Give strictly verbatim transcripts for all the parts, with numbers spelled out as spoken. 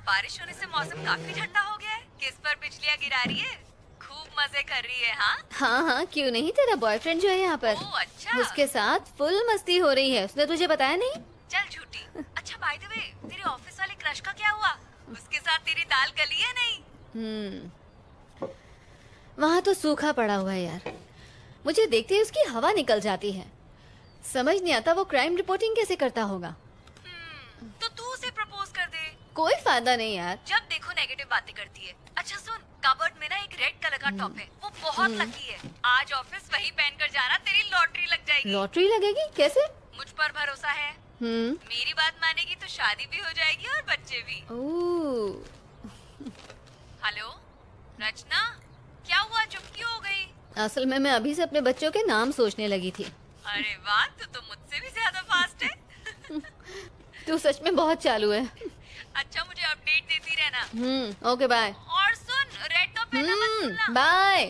बारिश होने से मौसम काफी ठंडा हो गया है। किस पर बिजलियाँ गिरा रही है? खूब मजे कर रही है। हाँ हाँ हाँ क्यों नहीं, तेरा बॉयफ्रेंड जो है यहाँ पर। ओह अच्छा। उसके साथ फुल मस्ती हो रही है, उसने तुझे बताया नहीं? चल झूठी। अच्छा बाय द वे, तेरे ऑफिस वाले क्रश का क्या हुआ? उसके साथ तेरी दाल गली है नहीं? हम्म, वहाँ तो सूखा पड़ा हुआ है यार। मुझे देखते ही उसकी हवा निकल जाती है। समझ नहीं आता वो क्राइम रिपोर्टिंग कैसे करता होगा। हम्म, तो तू उसे प्रपोज कर दे। कोई फायदा नहीं यार। जब देखो नेगेटिव बातें करती है। अच्छा सुन, कबर्ड में ना एक रेड कलर का टॉप है, वो बहुत लकी है। आज ऑफिस वही पहन कर जाना, तेरी लॉटरी लग जाएगी। लॉटरी लगेगी? कैसे? मुझ पर भरोसा है। हम्म, मेरी बात मानेगी तो शादी भी हो जाएगी और बच्चे भी। ओह, हेलो रचना, क्या हुआ, चुप क्यों हो गई? असल में मैं अभी से अपने बच्चों के नाम सोचने लगी थी। अरे वाह, तू तो मुझसे भी ज्यादा फास्ट है। तू सच में बहुत चालू है। अच्छा मुझे अपडेट देती रहना। Hmm, okay bye. और सुन, रेड टॉप पहनना मत भूलना। बाय।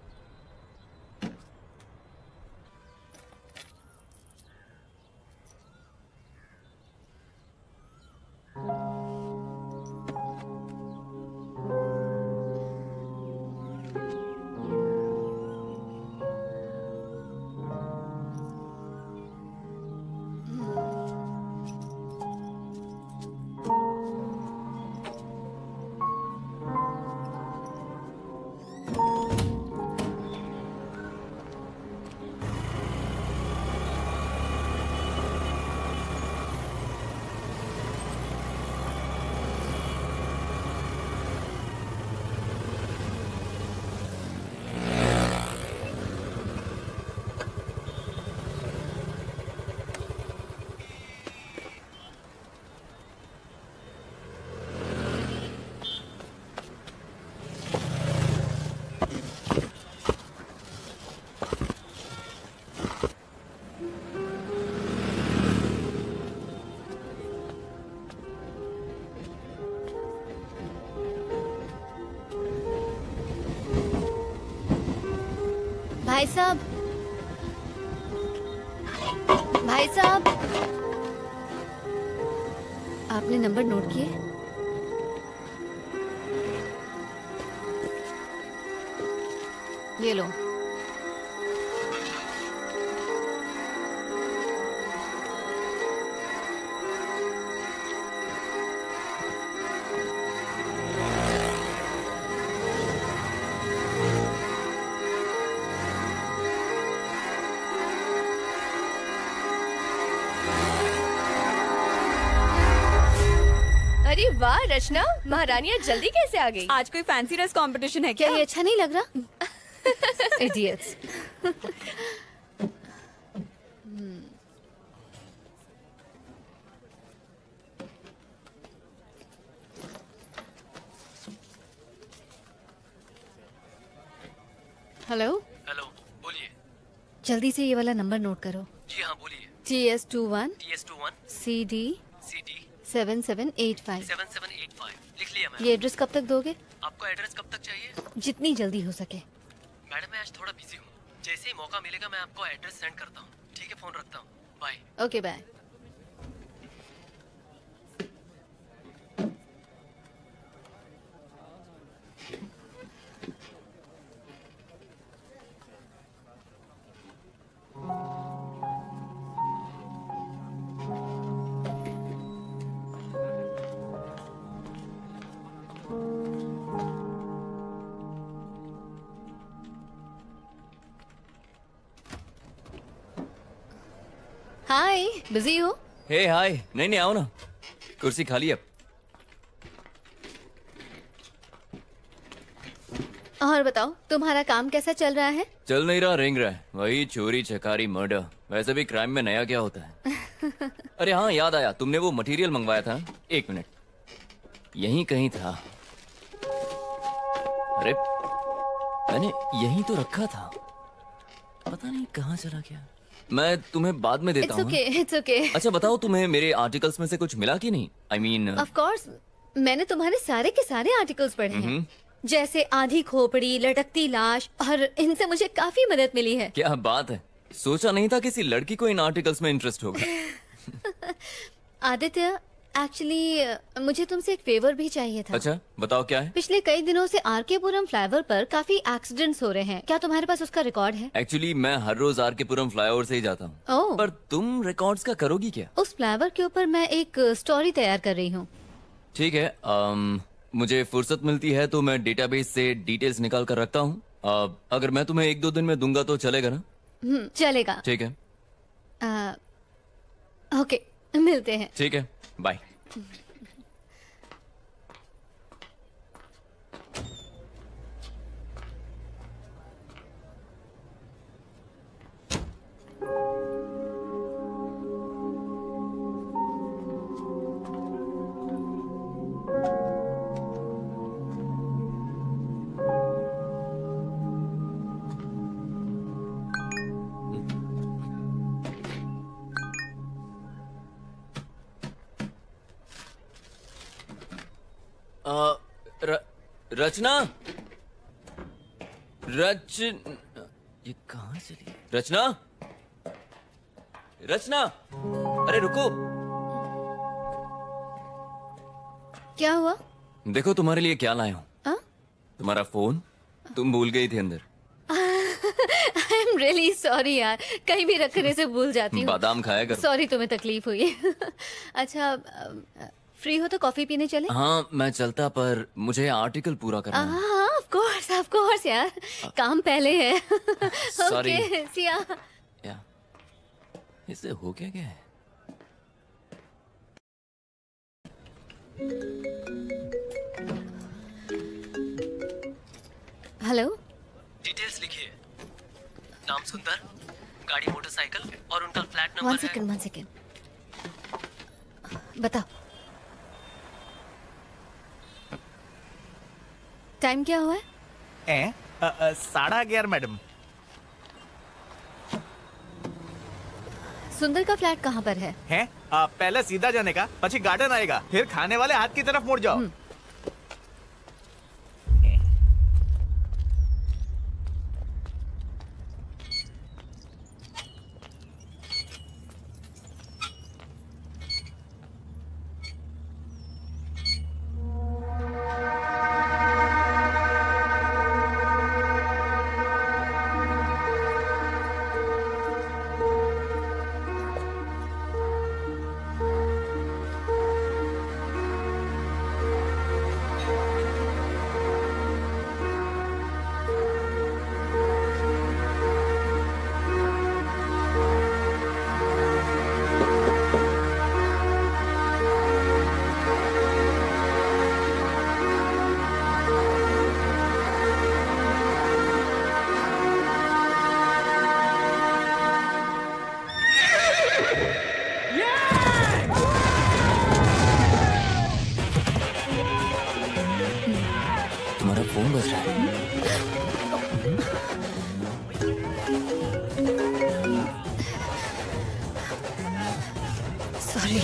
भाई साहब, भाई साहब, आपने नंबर नोट किए? ये लो। अरे वाह रचना, महारानी आज जल्दी कैसे आ गई? आज कोई फैंसी ड्रेस कंपटीशन है क्या? क्या ये अच्छा नहीं लग रहा? इडियट्स। हेलो हेलो, बोलिए। जल्दी से ये वाला नंबर नोट करो। जी हाँ बोलिए। T S two one T S two one C D C D seven seven eight five. Seven seven eight five लिख लिया मैम। ये एड्रेस कब तक दोगे? आपको एड्रेस कब तक चाहिए? जितनी जल्दी हो सके। मैडम मैं आज थोड़ा बिजी हूँ, जैसे ही मौका मिलेगा मैं आपको एड्रेस सेंड करता हूँ। ठीक है, फोन रखता हूँ, bye. Okay bye. Hi, busy हो? हे हाय, नहीं नहीं आओ ना, कुर्सी खाली अब। और बताओ, तुम्हारा काम कैसा चल रहा है? चल नहीं रहा, रेंग रहा है, वही चोरी चकारी मर्डर। वैसे भी क्राइम में नया क्या होता है। अरे हाँ याद आया, तुमने वो मटेरियल मंगवाया था। एक मिनट, यहीं कहीं था। अरे मैंने यहीं तो रखा था, पता नहीं कहाँ चला गया। मैं तुम्हें बाद में देता हूँ। It's okay, it's okay. अच्छा बताओ, तुम्हें मेरे आर्टिकल्स में से कुछ मिला कि नहीं? आई मीन ऑफ कोर्स, मैंने तुम्हारे सारे के सारे आर्टिकल्स पढ़े हैं, जैसे आधी खोपड़ी, लटकती लाश, और इनसे मुझे काफी मदद मिली है। क्या बात है, सोचा नहीं था किसी लड़की को इन आर्टिकल्स में इंटरेस्ट होगा। आदित्य, एक्चुअली मुझे तुमसे एक फेवर भी चाहिए था। अच्छा बताओ क्या है। पिछले कई दिनों से आरकेपुरम फ्लाईओवर पर काफी एक्सीडेंट्स हो रहे हैं, क्या तुम्हारे पास उसका रिकॉर्ड है? एक्चुअली मैं हर रोज आरकेपुरम फ्लाईओवर से ही जाता हूँ। ओह। पर तुम रिकॉर्ड्स का करोगी क्या? उस फ्लाईओवर के ऊपर मैं एक स्टोरी तैयार कर रही हूँ। ठीक है, um, मुझे फुर्सत मिलती है तो मैं डेटाबेस से डिटेल्स निकाल कर रखता हूँ। uh, अगर मैं तुम्हें एक दो दिन में दूंगा तो चलेगा ना? हम्म, चलेगा। ठीक है। आ, ओके, मिलते हैं। ठीक है, बाय। Uh, र, रचना रच ये कहाँ चली? रचना रचना अरे रुको। क्या हुआ? देखो तुम्हारे लिए क्या लाया हूँ। आ? तुम्हारा फोन तुम भूल गई थी अंदर। आई एम रियली सॉरी यार, कहीं भी रखने से भूल जाती हूँ। बादाम खाया कर। सॉरी तुम्हें तकलीफ हुई। अच्छा फ्री हो तो कॉफी पीने चले? हाँ मैं चलता, पर मुझे आर्टिकल पूरा करना है। हाँ ऑफ कोर्स ऑफ कोर्स यार, काम पहले है। Sorry. ओके सिया। या इससे हो क्या गया है? हेलो। डिटेल्स लिखिए। नाम सुंदर, गाड़ी मोटरसाइकिल और उनका फ्लैट वन नंबर है। सेकंड वन सेकंड बताओ टाइम क्या हुआ है? ए, अ, अ, साढ़ा ग्यारह मैडम। सुंदर का फ्लैट कहाँ पर है? है अ, पहले सीधा जाने का, પછી गार्डन आएगा, फिर खाने वाले हाथ की तरफ मुड़ जाओ। तुम्हारा फोन बज रहा है। Sorry.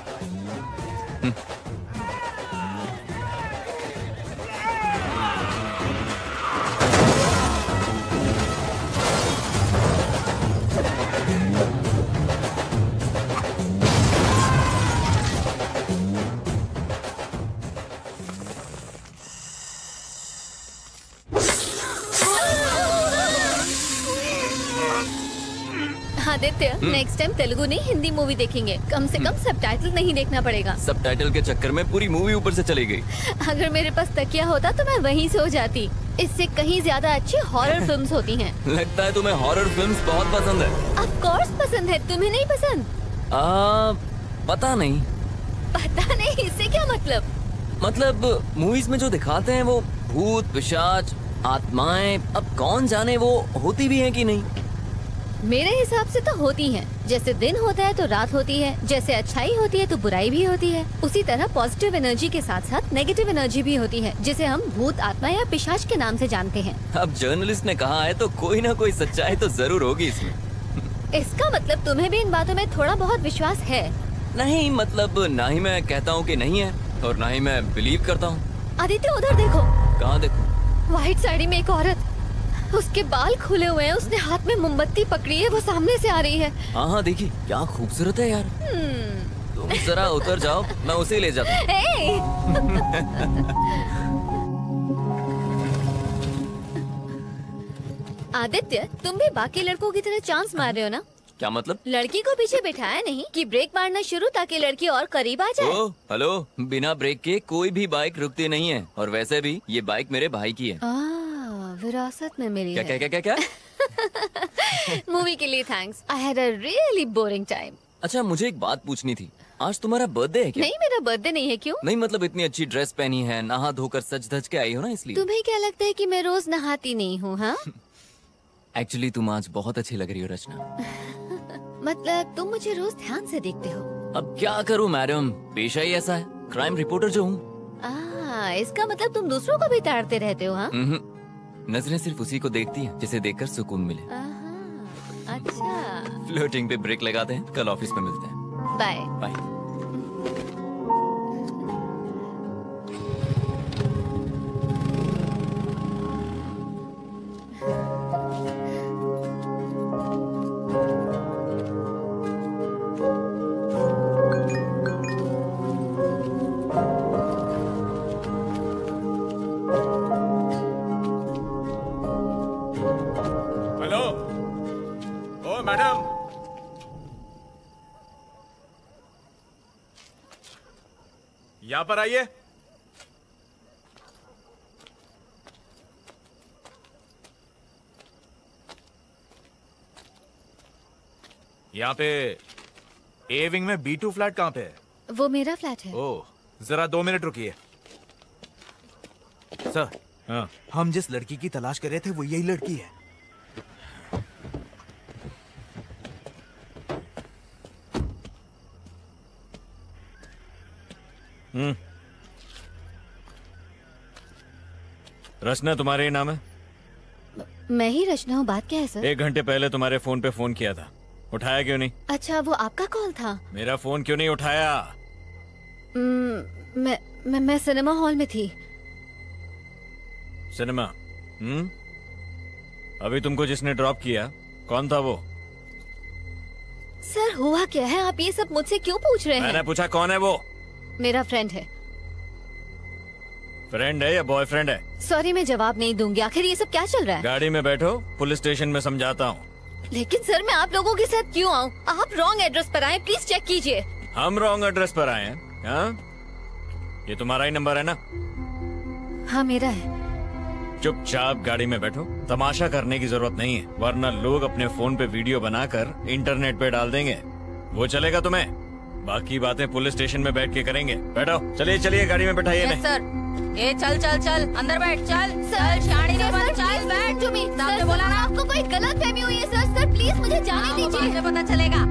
Aditya next time Telugu नहीं हिंदी मूवी देखेंगे, कम से कम सबटाइटल नहीं देखना पड़ेगा। सबटाइटल के चक्कर में पूरी मूवी ऊपर से चली गई। अगर मेरे पास तकिया होता तो मैं वहीं सो जाती। इससे कहीं ज्यादा अच्छी हॉरर फिल्म्स होती हैं। लगता है तुम्हें हॉरर फिल्म्स बहुत पसंद है। ऑफ कोर्स पसंद है, तुम्हें नहीं पसंद? आ, पता नहीं। पता नहीं इससे क्या मतलब? मतलब मूवीज में जो दिखाते हैं वो भूत पिशाच आत्माएं, अब कौन जाने वो होती भी हैं कि नहीं। मेरे हिसाब से तो होती हैं। जैसे दिन होता है तो रात होती है, जैसे अच्छाई होती है तो बुराई भी होती है, उसी तरह पॉजिटिव एनर्जी के साथ साथ नेगेटिव एनर्जी भी होती है, जिसे हम भूत आत्मा या पिशाच के नाम से जानते हैं। अब जर्नलिस्ट ने कहा है तो कोई ना कोई सच्चाई तो जरूर होगी इसमें। इसका मतलब तुम्हें भी इन बातों में थोड़ा बहुत विश्वास है? नहीं, मतलब ना ही मैं कहता हूँ कि नहीं है और ना ही मैं बिलीव करता हूँ। आदित्य उधर देखो। कहाँ देखो? व्हाइट साड़ी में एक औरत, उसके बाल खुले हुए हैं, उसने हाथ में मोमबत्ती पकड़ी है, वो सामने से आ रही है। हाँ हाँ देखिए क्या खूबसूरत है यार। हम्म, तुम जरा उतर जाओ, मैं उसे ही ले जाता हूँ। हे! आदित्य, तुम भी बाकी लड़कों की तरह चांस मार रहे हो ना? क्या मतलब? लड़की को पीछे बिठाया नहीं कि ब्रेक मारना शुरू ताकि लड़की और करीब आ जाए। ओ, हेलो, बिना ब्रेक के कोई भी बाइक रुकती नहीं है, और वैसे भी ये बाइक मेरे भाई की है। आ, विरासत में मिली क्या है। क्या क्या क्या क्या? मूवी के लिए thanks. I had a really boring time. अच्छा, मुझे एक बात पूछनी थी। आज तुम्हारा बर्थडे है क्या? नहीं, मेरा बर्थडे नहीं है। क्यों? नहीं मतलब इतनी अच्छी ड्रेस पहनी है, नहा धोकर सज धज के आई हो ना, इसलिए। तुम्हें क्या लगता है कि मैं रोज नहाती नहीं हूँ? हाँ, एक्चुअली तुम आज बहुत अच्छी लग रही हो रचना। मतलब तुम मुझे रोज ध्यान से देखते हो। अब क्या करूं मैडम, पेशा ही ऐसा है, क्राइम रिपोर्टर जो हूँ। आ, इसका मतलब तुम दूसरों को भी ताड़ते रहते हो? हाँ, नजरें सिर्फ उसी को देखती हैं जिसे देखकर सुकून मिले। आहा, अच्छा। फ्लर्टिंग पे ब्रेक लगाते हैं, कल ऑफिस में मिलते हैं। Bye bye. हेलो, ओ मैडम, यहाँ पर आइए। यहाँ पे ए विंग में बी टू फ्लैट कहाँ पे है? वो मेरा फ्लैट है। ओह, जरा दो मिनट रुकिए। सर, हाँ, हम जिस लड़की की तलाश कर रहे थे वो यही लड़की है। हम्म। रचना तुम्हारे ही नाम है? मैं ही रचना हूँ। बात क्या है सर? एक घंटे पहले तुम्हारे फोन पे फोन किया था, उठाया क्यों नहीं? अच्छा, वो आपका कॉल था? मेरा फोन क्यों नहीं उठाया? मैं मैं मैं सिनेमा हॉल में थी। सिनेमा? हम्म। अभी तुमको जिसने ड्रॉप किया कौन था वो? सर, हुआ क्या है? आप ये सब मुझसे क्यों पूछ रहे हैं? मैंने पूछा कौन है वो? मेरा फ्रेंड है। फ्रेंड है या बॉयफ्रेंड है? सॉरी, मैं जवाब नहीं दूंगी। आखिर ये सब क्या चल रहा है? गाड़ी में बैठो, पुलिस स्टेशन में समझाता हूँ। लेकिन सर, मैं आप लोगों के साथ क्यों आऊँ? आप रॉन्ग एड्रेस पर आए, प्लीज चेक कीजिए। हम रॉन्ग एड्रेस पर आए हैं? हाँ? ये तुम्हारा ही नंबर है ना? हाँ, मेरा है। चुपचाप गाड़ी में बैठो, तमाशा करने की जरूरत नहीं है, वरना लोग अपने फोन पे वीडियो बनाकर इंटरनेट पे डाल देंगे। वो चलेगा तुम्हें? बाकी बातें पुलिस स्टेशन में बैठ के करेंगे। बैठो, चलिए चलिए गाड़ी में बैठाइए। Yes sir. ए चल चल चल अंदर बैठ। चल चल शानी ने बन चल बैठ। तुम्ही आपने बोला ना आपको कोई गलत फहमी हुई है सर। सर प्लीज मुझे जाने दीजिए। मुझे पता चलेगा।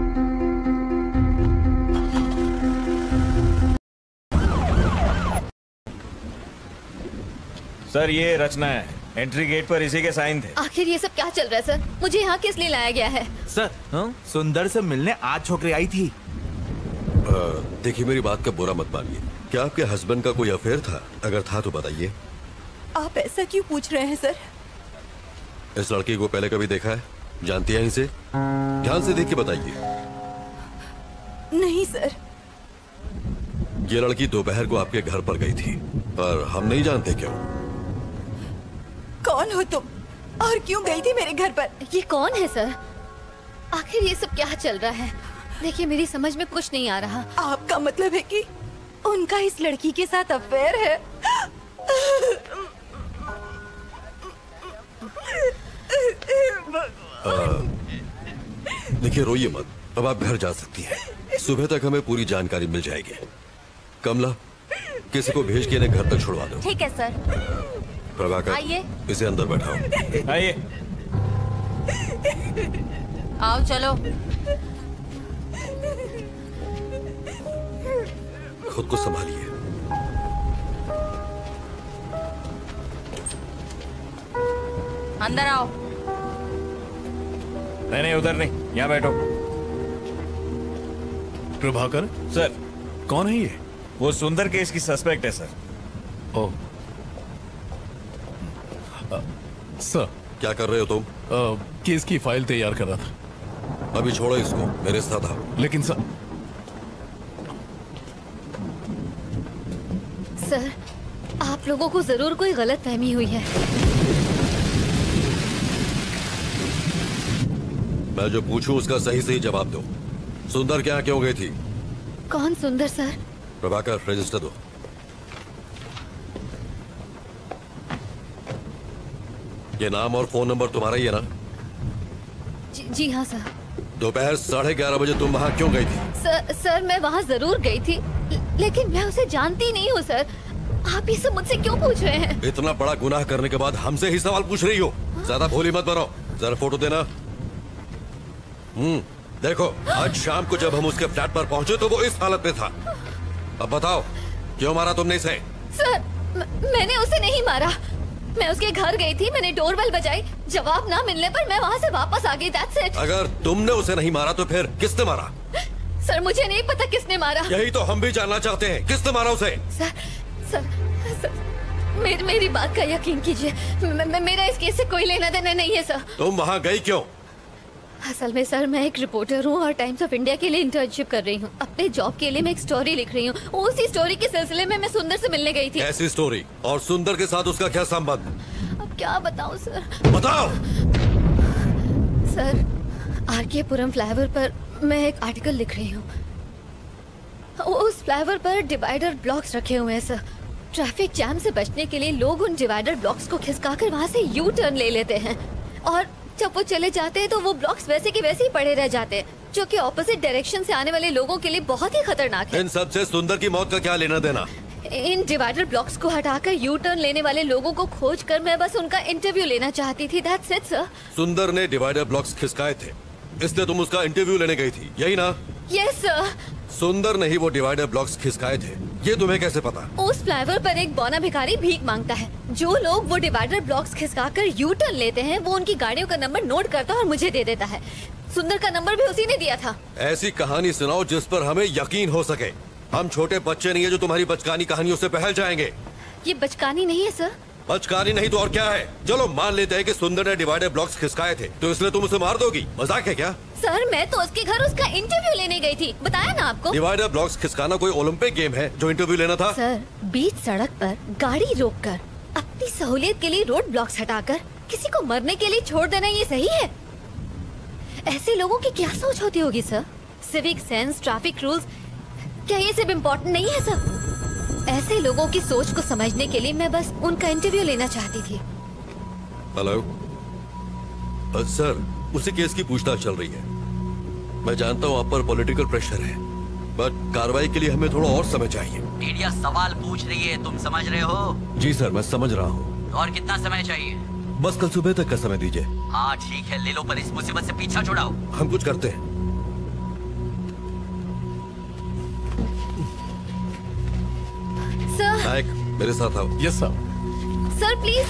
सर, ये रचना है, एंट्री गेट पर इसी के साइन थे। आखिर ये सब क्या चल रहा है सर? मुझे यहाँ किस लिए लाया गया है? सर, हाँ? सुंदर से मिलने आज छोकरी आई थी। देखिए, मेरी बात का बुरा मत मानिए। क्या आपके हस्बैंड का कोई अफेयर था? अगर था तो बताइए। आप ऐसा क्यों पूछ रहे हैं सर? इस लड़की को पहले कभी देखा है? जानती हैं इसे? ध्यान से देख के बताइए। नहीं सर। ये लड़की दोपहर को आपके घर पर गई थी, पर हम नहीं जानते क्यों। कौन हो तुम और क्यों गई थी मेरे घर पर? ये कौन है सर? आखिर ये सब क्या चल रहा है? देखिए, मेरी समझ में कुछ नहीं आ रहा। आपका मतलब है कि उनका इस लड़की के साथ अफेयर है? देखिए, रोइए मत, अब आप घर जा सकती हैं। सुबह तक हमें पूरी जानकारी मिल जाएगी। कमला, किसी को भेज के इन्हें घर तक छुड़वा दो। ठीक है सर। प्रभाकर, आइए। इसे अंदर बैठाओ। आइए। आओ चलो। खुद को संभालिए। अंदर आओ। नहीं नहीं, उधर नहीं, यहाँ बैठो। प्रभाकर सर, कौन है ये? वो सुंदर केस की सस्पेक्ट है सर। ओ सर, क्या कर रहे हो तुम? आ, केस की फाइल तैयार कर रहा था। अभी छोड़ो इसको, मेरे साथ आओ। लेकिन सर, सर, आप लोगों को जरूर कोई गलत फहमी हुई है। मैं जो पूछूं उसका सही सही जवाब दो। सुंदर क्या क्यों गई थी? कौन सुंदर सर? प्रभाकर, रजिस्टर दो। ये नाम और फोन नंबर तुम्हारा ही है ना? जी, जी हाँ सर। दोपहर साढ़े ग्यारह बजे तुम वहाँ क्यों गई थी? सर सर मैं वहाँ जरूर गई थी, लेकिन मैं उसे जानती नहीं हूँ सर। आप ये सब मुझसे क्यों पूछ रहे हैं? इतना बड़ा गुनाह करने के बाद हमसे ही सवाल पूछ रही हो? ज्यादा भोली मत बनो। जरा फोटो देना। हम्म देखो, आज शाम को जब हम उसके फ्लैट पर पहुंचे तो वो इस हालत में था। अब बताओ, क्यों मारा तुमने इसे? सर म- मैंने उसे नहीं मारा। मैं उसके घर गई थी, मैंने डोरबेल बजाई, जवाब ना मिलने पर मैं वहाँ से वापस आ गई। That's it। अगर तुमने उसे नहीं मारा तो फिर किसने मारा? सर मुझे नहीं पता किसने मारा। यही तो हम भी जानना चाहते हैं, किसने मारा उसे? सर सर, सर मेरी मेरी बात का यकीन कीजिए, म- म- मेरा इस केस से कोई लेना देना नहीं है सर। तुम वहाँ गई क्यों? असल में सर मैं एक रिपोर्टर हूँ और टाइम्स ऑफ इंडिया के लिए इंटर्नशिप कर रही हूँ। अपने जॉब के लिए मैं एक स्टोरी लिख रही हूँ। उसी स्टोरी के सिलसिले में मैं सुंदर से मिलने गई थी। ऐसी स्टोरी? और सुंदर के साथ उसका क्या संबंध? अब क्या बताऊँ सर? बताओ। सर आर के पुरम फ्लाईओवर पर मैं एक आर्टिकल लिख रही हूँ। उस फ्लाईओवर पर डिवाइडर ब्लॉक्स रखे हुए हैं सर। ट्रैफिक जैम से बचने के लिए लोग उन डिवाइडर ब्लॉक्स को खिसकाकर वहाँ से यू टर्न ले लेते हैं, और जब वो चले जाते हैं तो वो ब्लॉक्स वैसे के वैसे ही पड़े रह जाते हैं, जो कि ऑपोजिट डायरेक्शन से आने वाले लोगों के लिए बहुत ही खतरनाक है। इन सब से सुंदर की मौत का क्या लेना देना? इन डिवाइडर ब्लॉक्स को हटाकर यू टर्न लेने वाले लोगों को खोज कर मैं बस उनका इंटरव्यू लेना चाहती थी। That's it, sir। सुंदर ने डिवाइडर ब्लॉक्स खिसकाए थे, इसलिए तुम उसका इंटरव्यू लेने गई थी, यही ना? Yes sir. सुंदर ने ही वो डिवाइडर ब्लॉक्स खिसकाए थे, ये तुम्हें कैसे पता? उस फ्लाईओवर पर एक बौना भिखारी भीख मांगता है। जो लोग वो डिवाइडर ब्लॉक्स खिसकाकर यू टर्न लेते हैं वो उनकी गाड़ियों का नंबर नोट करता है और मुझे दे देता है। सुंदर का नंबर भी उसी ने दिया था। ऐसी कहानी सुनाओ जिस पर हमें यकीन हो सके। हम छोटे बच्चे नहीं है जो तुम्हारी बचकानी कहानियों से बहल जाएंगे। ये बचकानी नहीं है सर। बचकानी नहीं तो और क्या है? चलो मान लेते हैं कि सुंदर ने डिवाइडर ब्लॉक्स खिसकाए थे, तो इसलिए तुम उसे मार दोगी? मजाक है क्या? सर मैं तो उसके घर उसका इंटरव्यू लेने गई थी, बताया ना आपको। डिवाइडर ब्लॉक्स खिसकाना कोई ओलंपिक गेम है जो इंटरव्यू लेना था? सर बीच सड़क पर गाड़ी रोककर अपनी सहूलियत के लिए रोड ब्लॉक्स हटाकर किसी को मरने के लिए छोड़ देना ये सही है? ऐसे लोगों की क्या सोच होती होगी sir? Civic sense, traffic rules, क्या ये सब इम्पोर्टेंट नहीं है सर? ऐसे लोगों की सोच को समझने के लिए मैं बस उनका इंटरव्यू लेना चाहती थी। हेलो सर, उसी केस की पूछताछ चल रही है। मैं जानता हूँ आप पर पॉलिटिकल प्रेशर है, बट कार्रवाई के लिए हमें थोड़ा और समय चाहिए। मीडिया सवाल पूछ रही है, तुम समझ रहे हो? जी सर, मैं समझ रहा हूँ। और कितना समय चाहिए? बस कल सुबह तक का समय दीजिए। हाँ ठीक है, ले लो, पर इस मुसीबत से पीछा छुड़ाओ। हम कुछ करते हैं। सर नायक मेरे साथ आओ। Yes sir. Sir please.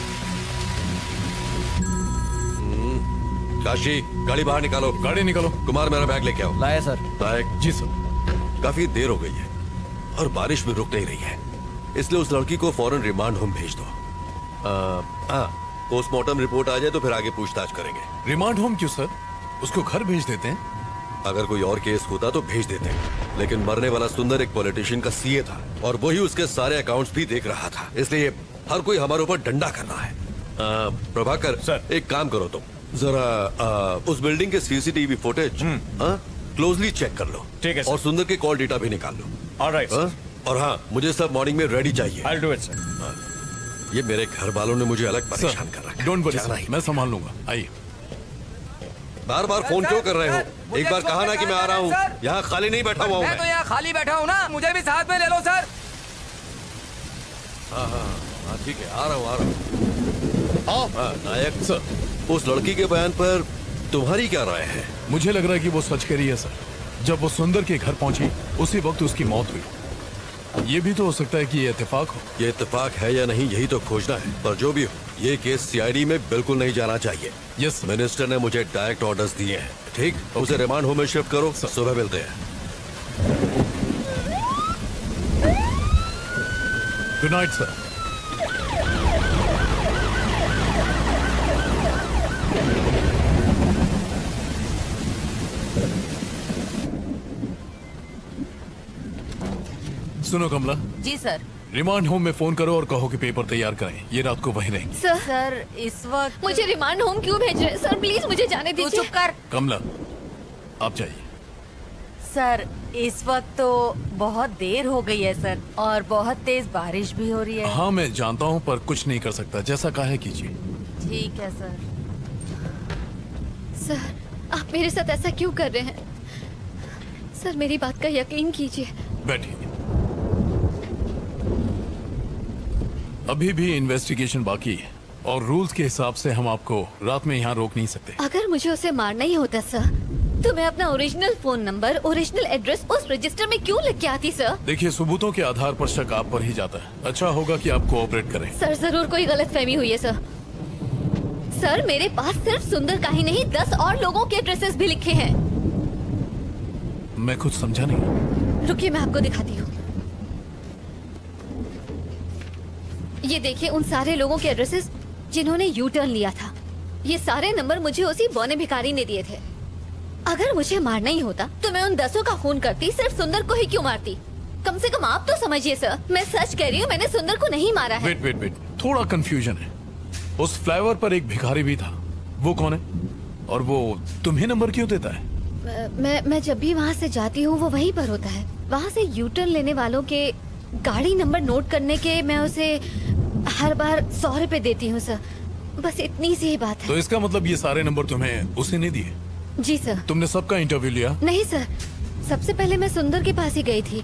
Kashi, गाड़ी बाहर निकालो। गाड़ी निकालो। कुमार मेरा बैग लेके आओ। लाया सर। नायक। जी सर। काफी देर हो गई है और बारिश भी रुक नहीं रही है, इसलिए उस लड़की को फौरन रिमांड होम भेज दो। हाँ, पोस्टमार्टम रिपोर्ट आ जाए तो फिर आगे पूछताछ करेंगे। रिमांड होम क्यों सर? उसको घर भेज देते हैं। अगर कोई और केस होता तो भेज देते, लेकिन मरने वाला सुंदर एक पॉलिटिशियन का सीए था और वही उसके सारे अकाउंट्स भी देख रहा था, इसलिए हर कोई हमारे ऊपर डंडा कर रहा है। आ, प्रभाकर सर, एक काम करो तुम जरा आ, उस बिल्डिंग के सीसीटीवी फुटेज क्लोजली चेक कर लो। ठीक है और सुंदर के कॉल डेटा भी निकाल लो। Alright sir. और हाँ, मुझे सब मॉर्निंग में रेडी चाहिए। I'll do it, sir. ये मेरे घर वालों ने मुझे अलग परेशान कर रखा है। डोंट वरी जाना सर, ही। मैं संभाल लूंगा। आइए। बार बार फोन क्यों कर रहे हो? एक बार कहा ना कि मैं आ रहा हूँ। यहाँ खाली नहीं बैठा हुआ हूँ मैं तो यहाँ खाली बैठा हूँ ना, मुझे भी साथ में ले लो सर। हाँ हाँ हाँ ठीक है, आ रहा हूँ आ रहा हूँ। हाँ नायक सर, उस लड़की के बयान पर तुम्हारी क्या राय है? मुझे लग रहा है कि वो सच कह रही है सर। जब वो सुंदर के घर पहुंची उसी वक्त उसकी मौत हुई। ये भी तो हो सकता है कि ये इत्तेफाक हो। ये इत्तेफाक है या नहीं यही तो खोजना है, पर जो भी हो ये केस सीआईडी में बिल्कुल नहीं जाना चाहिए। यस मिनिस्टर ने मुझे डायरेक्ट ऑर्डर्स दिए हैं। ठीक, उसे रिमांड होम में शिफ्ट करो। सुबह मिलते हैं। Good night sir. जी सर। रिमांड होम में फोन करो और कहो कि पेपर तैयार करें। ये रात को वहीं रहेंगे। सर सर इस वक्त मुझे रिमांड होम क्यों भेज रहे हैं? सर प्लीज मुझे जाने तू दीजिए। चुप कर। कमला आप जाइए। सर इस वक्त तो बहुत देर हो गई है सर, और बहुत तेज बारिश भी हो रही है। हाँ मैं जानता हूँ, पर कुछ नहीं कर सकता। जैसा कहा है कीजिए। ठीक है सर। सर आप मेरे साथ ऐसा क्यों कर रहे हैं? सर मेरी बात का यकीन कीजिए। बैठिए। अभी भी इन्वेस्टिगेशन बाकी है और रूल्स के हिसाब से हम आपको रात में यहाँ रोक नहीं सकते। अगर मुझे उसे मारना ही होता सर, तो मैं अपना original phone number, original address उस रजिस्टर में क्यों लिख के आती सर? देखिए सबूतों के आधार पर शक आप पर ही जाता है। अच्छा होगा कि आप कोऑपरेट करें। सर जरूर कोई गलतफहमी हुई है सर। सर मेरे पास सिर्फ सुंदर का ही नहीं, दस और लोगों के एड्रेसेस भी लिखे हैं। मैं कुछ समझा नहीं। रुकिए मैं आपको दिखाती हूँ। ये देखिए उन सारे लोगों के एड्रेसेस जिन्होंने यू टर्न लिया था। ये सारे नंबर मुझे उसी बौने भिखारी ने दिए थे। अगर मुझे मारना ही होता तो मैं उन दसों का खून करती, सिर्फ सुंदर को ही क्यों मारती? कम से कम आप तो समझिए सर, मैं सच कह रही हूँ, मैंने सुंदर को नहीं मारा है। वेट वेट वेट, थोड़ा कंफ्यूजन है। उस फ्लाईओवर पर एक भिखारी भी था, वो कौन है? और वो तुम्हें नंबर क्यों देता है? मैं मैं जब भी वहाँ से जाती हूँ वो वहीं पर होता है। वहाँ से यू टर्न लेने वालों के गाड़ी नंबर नोट करने के मैं उसे हर बार सौ रुपए देती हूँ सर। बस इतनी सी ही बात है। तो इसका मतलब ये सारे नंबर तुम्हें उसे नहीं दिए? जी सर। तुमने सबका इंटरव्यू लिया? नहीं सर, सबसे पहले मैं सुंदर के पास ही गई थी।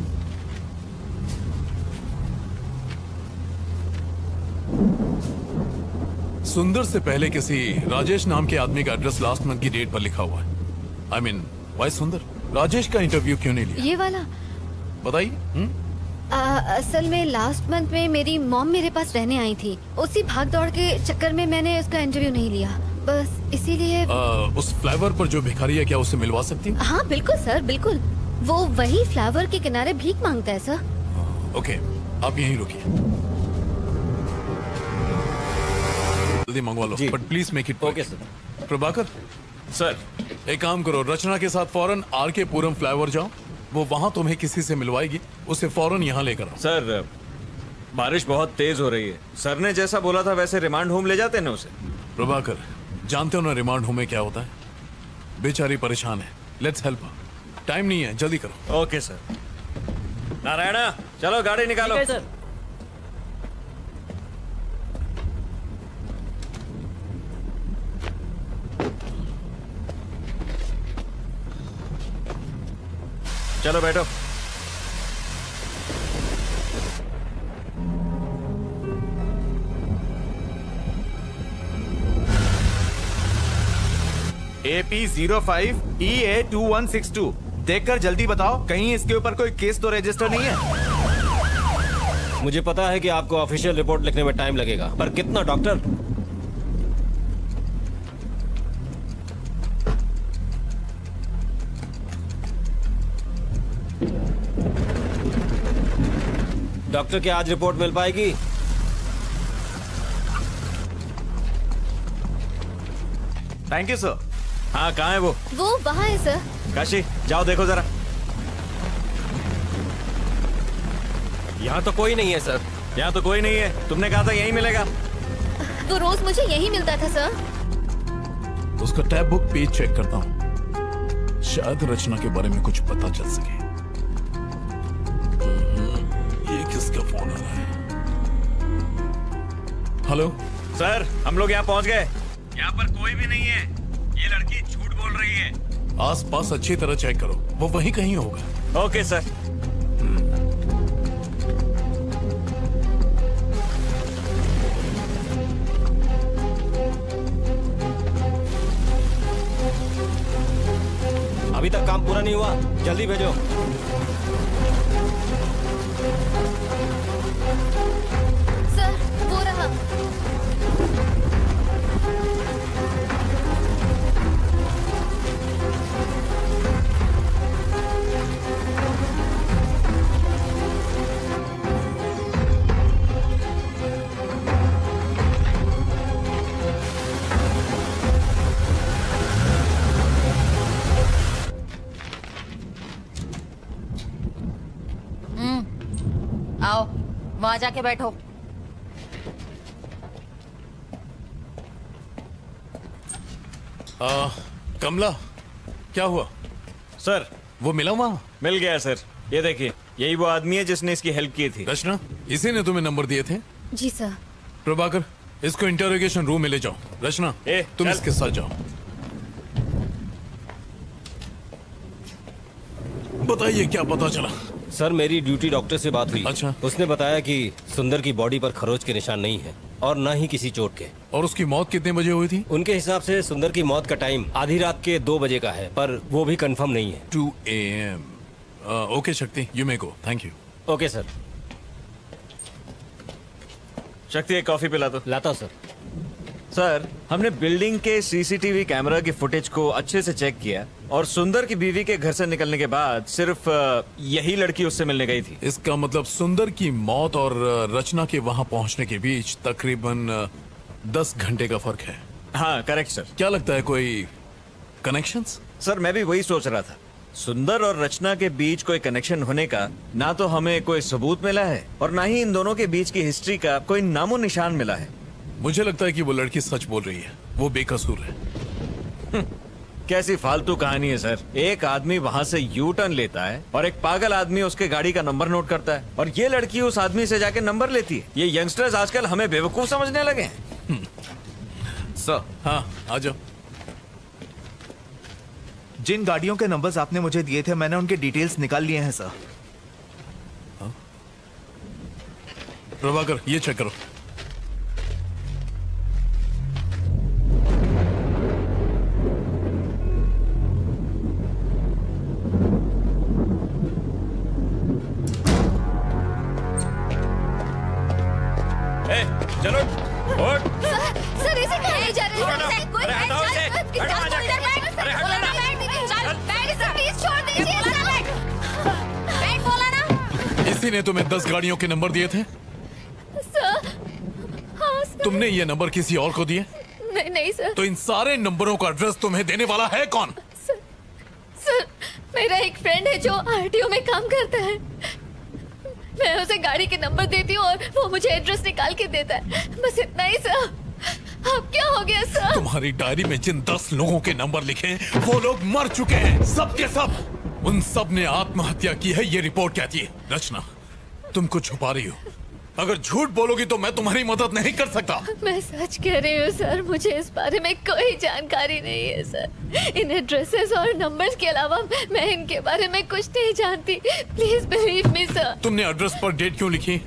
सुंदर से पहले किसी राजेश नाम के आदमी का एड्रेस लास्ट मंथ की डेट पर लिखा हुआ है। आई मीन वाई सुंदर राजेश का इंटरव्यू क्यों नहीं लिया? ये वाला बताइए। असल में लास्ट मंथ में मेरी मॉम मेरे पास रहने आई थी। उसी भाग दौड़ के चक्कर में मैंने उसका इंटरव्यू नहीं लिया, बस इसीलिए। उस फ्लाईओवर पर जो भिखारी है, क्या उसे मिलवा सकती हूँ? हाँ बिल्कुल सर, बिल्कुल। वो वही फ्लाईओवर के किनारे भीख मांगता है सर। ओके आप यहीं रुकिए, जल्दी मंगवा लो, but please make it okay sir. Prabhakar sir एक काम करो, रचना के साथ फौरन आर के पुरम फ्लाईओवर जाओ। वो वहाँ तुम्हें किसी से मिलवाएगी, उसे फौरन यहाँ लेकर आओ। सर बारिश बहुत तेज हो रही है। सर ने जैसा बोला था वैसे रिमांड होम ले जाते ना उसे। प्रभाकर जानते हो ना रिमांड होम में क्या होता है? बेचारी परेशान है, लेट्स हेल्प हर। टाइम नहीं है, जल्दी करो। Okay sir. नारायणा चलो गाड़ी निकालो। सर। चलो बैठो। A P zero five E A two one six two देखकर जल्दी बताओ, कहीं इसके ऊपर कोई केस तो रजिस्टर नहीं है? मुझे पता है कि आपको ऑफिशियल रिपोर्ट लिखने में टाइम लगेगा, पर कितना डॉक्टर? डॉक्टर क्या आज रिपोर्ट मिल पाएगी? Thank you sir. हाँ कहाँ है वो? वो वहाँ है सर। काशी जाओ देखो जरा। यहाँ तो कोई नहीं है सर। यहाँ तो कोई नहीं है, तुमने कहा था यहीं मिलेगा। वो रोज मुझे यही मिलता था सर। उसका टैब बुक पेज चेक करता हूँ, शायद रचना के बारे में कुछ पता चल सके। ये किसका फोन आ रहा है? हेलो सर हम लोग यहाँ पहुँच गए। यहाँ पर कोई भी नहीं है, ये लड़की झूठ बोल रही है। आसपास अच्छी तरह चेक करो, वो वहीं कहीं होगा। Okay sir. अभी तक काम पूरा नहीं हुआ, जल्दी भेजो। सर वो रहा। वहाँ जाके बैठो। आ, कमला, क्या हुआ? सर वो मिला वहाँ? मिल गया सर। ये देखिए, यही वो आदमी है जिसने इसकी हेल्प की थी। रचना, इसी ने तुम्हें नंबर दिए थे? जी सर। प्रभाकर, इसको इंटरोगेशन रूम में ले जाओ। रचना, ए, तुम चल। इसके साथ जाओ। बताइए क्या पता चला? सर मेरी ड्यूटी डॉक्टर से बात हुई। अच्छा। उसने बताया कि सुंदर की बॉडी पर खरोच के निशान नहीं है और न ही किसी चोट के। और उसकी मौत कितने बजे हुई थी? उनके हिसाब से सुंदर की मौत का टाइम आधी रात के दो बजे का है, पर वो भी कंफर्म नहीं है। Two A M. Okay Shakti, you may go. Thank you. Okay sir. Shakti एक कॉफी पिला दो। लाता हूं सर। सर, हमने बिल्डिंग के सीसीटीवी कैमरा की फुटेज को अच्छे से चेक किया और सुंदर की बीवी के घर से निकलने के बाद सिर्फ अ, यही लड़की उससे मिलने गई थी। इसका मतलब सुंदर की मौत और अ, रचना के वहाँ पहुँचने के बीच तकरीबन अ, दस घंटे का फर्क है। हाँ करेक्ट सर। क्या लगता है, कोई कनेक्शंस? सर मैं भी वही सोच रहा था। सुंदर और रचना के बीच कोई कनेक्शन होने का ना तो हमें कोई सबूत मिला है और ना ही इन दोनों के बीच की हिस्ट्री का कोई नामो निशान मिला है। मुझे लगता है कि वो लड़की सच बोल रही है, वो बेकसूर है। कैसी फालतू कहानी है सर। एक आदमी वहाँ से यू टर्न लेता है और एक पागल आदमी उसके गाड़ी का नंबर नोट करता है और ये लड़की उस आदमी से जाके नंबर लेती है। ये यंगस्टर्स आजकल हमें बेवकूफ समझने लगे हैं। सर। हाँ आ जाओ। जिन गाड़ियों के नंबर्स आपने मुझे दिए थे, मैंने उनके डिटेल्स निकाल लिए हैं सर। प्रभाकर, ये चेक करो। ए, चलो उठ। सर इसे कहाँ ले जा रहे हैं? सर, कोई अरे हटाओ इसे। बैठ, हटो, आ जा। बैठ, बैठ, अरे हटो बोला ना। ना, बैठ, बैठ, चल, बैठ, सर, प्लीज छोड़ दीजिए, सर, बैठ। बैठ, बोला ना। इसी ने तुम्हें दस गाड़ियों के नंबर दिए थे? सर, हाँ सर। तुमने ये नंबर किसी और को दिए? नहीं नहीं सर। तो इन सारे नंबरों का एड्रेस तुम्हें देने वाला है कौन? सर, सर मेरा एक फ्रेंड है जो आरटीओ में काम करता है। मैं उसे गाड़ी के नंबर देती हूँ और वो मुझे एड्रेस निकाल के देता है, बस इतना ही सर। अब क्या हो गया सर? तुम्हारी डायरी में जिन दस लोगों के नंबर लिखे हैं, वो लोग मर चुके हैं, सब के सब। उन सब ने आत्महत्या की है, ये रिपोर्ट कहती है। रचना, तुम कुछ छुपा रही हो। अगर झूठ बोलोगी तो मैं तुम्हारी मदद नहीं कर सकता। मैं सच कह रही हूँ सर, मुझे इस बारे में कोई जानकारी नहीं है सर। इन एड्रेसेस और नंबर्स के अलावा मैं इनके बारे में कुछ नहीं जानती। Please believe me sir. तुमने एड्रेस पर डेट क्यों लिखी?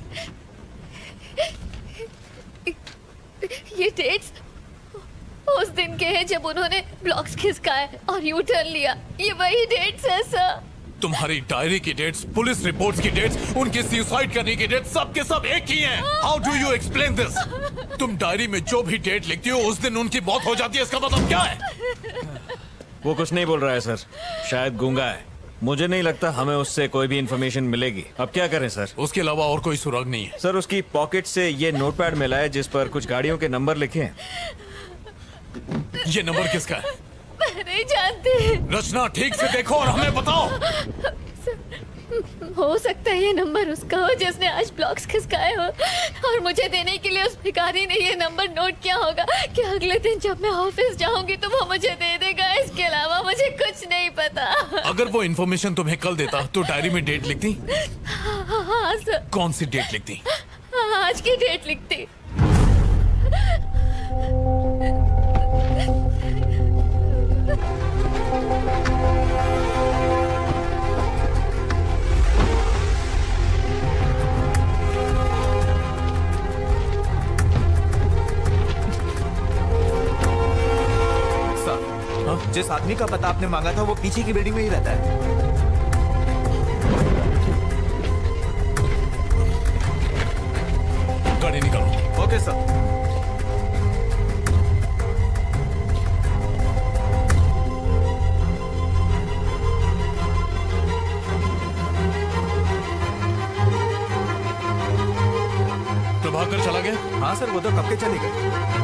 ये डेट्स उस दिन के हैं जब उन्होंने ब्लॉक्स खिसकाए और यू टर्न लिया। ये वही डेट्स है सर। तुम्हारी डायरी की डेट्स, पुलिस रिपोर्ट्स की डेट्स, उनकी सुसाइड करने की डेट्स, सब के सब एक ही हैं। How do you explain this? तुम डायरी में जो भी डेट लिखती हो, उस दिन उनकी मौत हो जाती है, इसका मतलब क्या है? वो कुछ नहीं बोल रहा है सर, शायद गूंगा है। मुझे नहीं लगता हमें उससे कोई भी इंफॉर्मेशन मिलेगी। अब क्या करें सर? उसके अलावा और कोई सुराग नहीं है? सर उसकी पॉकेट से ये नोटपैड मिला है जिस पर कुछ गाड़ियों के नंबर लिखे हैं। ये नंबर किसका है? मैं नहीं जानती। रचना, ठीक से देखो और हमें बताओ। हो सकता है ये नंबर उसका हो जिसने आज ब्लॉक्स खिसकाए हो और मुझे देने के लिए उस भिखारी ने ये नंबर नोट किया होगा कि अगले दिन जब मैं ऑफिस जाऊंगी तो वो मुझे दे देगा। इसके अलावा मुझे कुछ नहीं पता। अगर वो इन्फॉर्मेशन तुम्हें कल देता तो डायरी में डेट लिखती? हाँ, हाँ सर। कौन सी डेट लिखती? हाँ, आज की डेट लिखती। जिस आदमी का पता आपने मांगा था वो पीछे की बिल्डिंग में ही रहता है। गाड़ी निकालो। Okay sir. प्रभाकर चला गया? हाँ सर, वो तो कब के चले गए।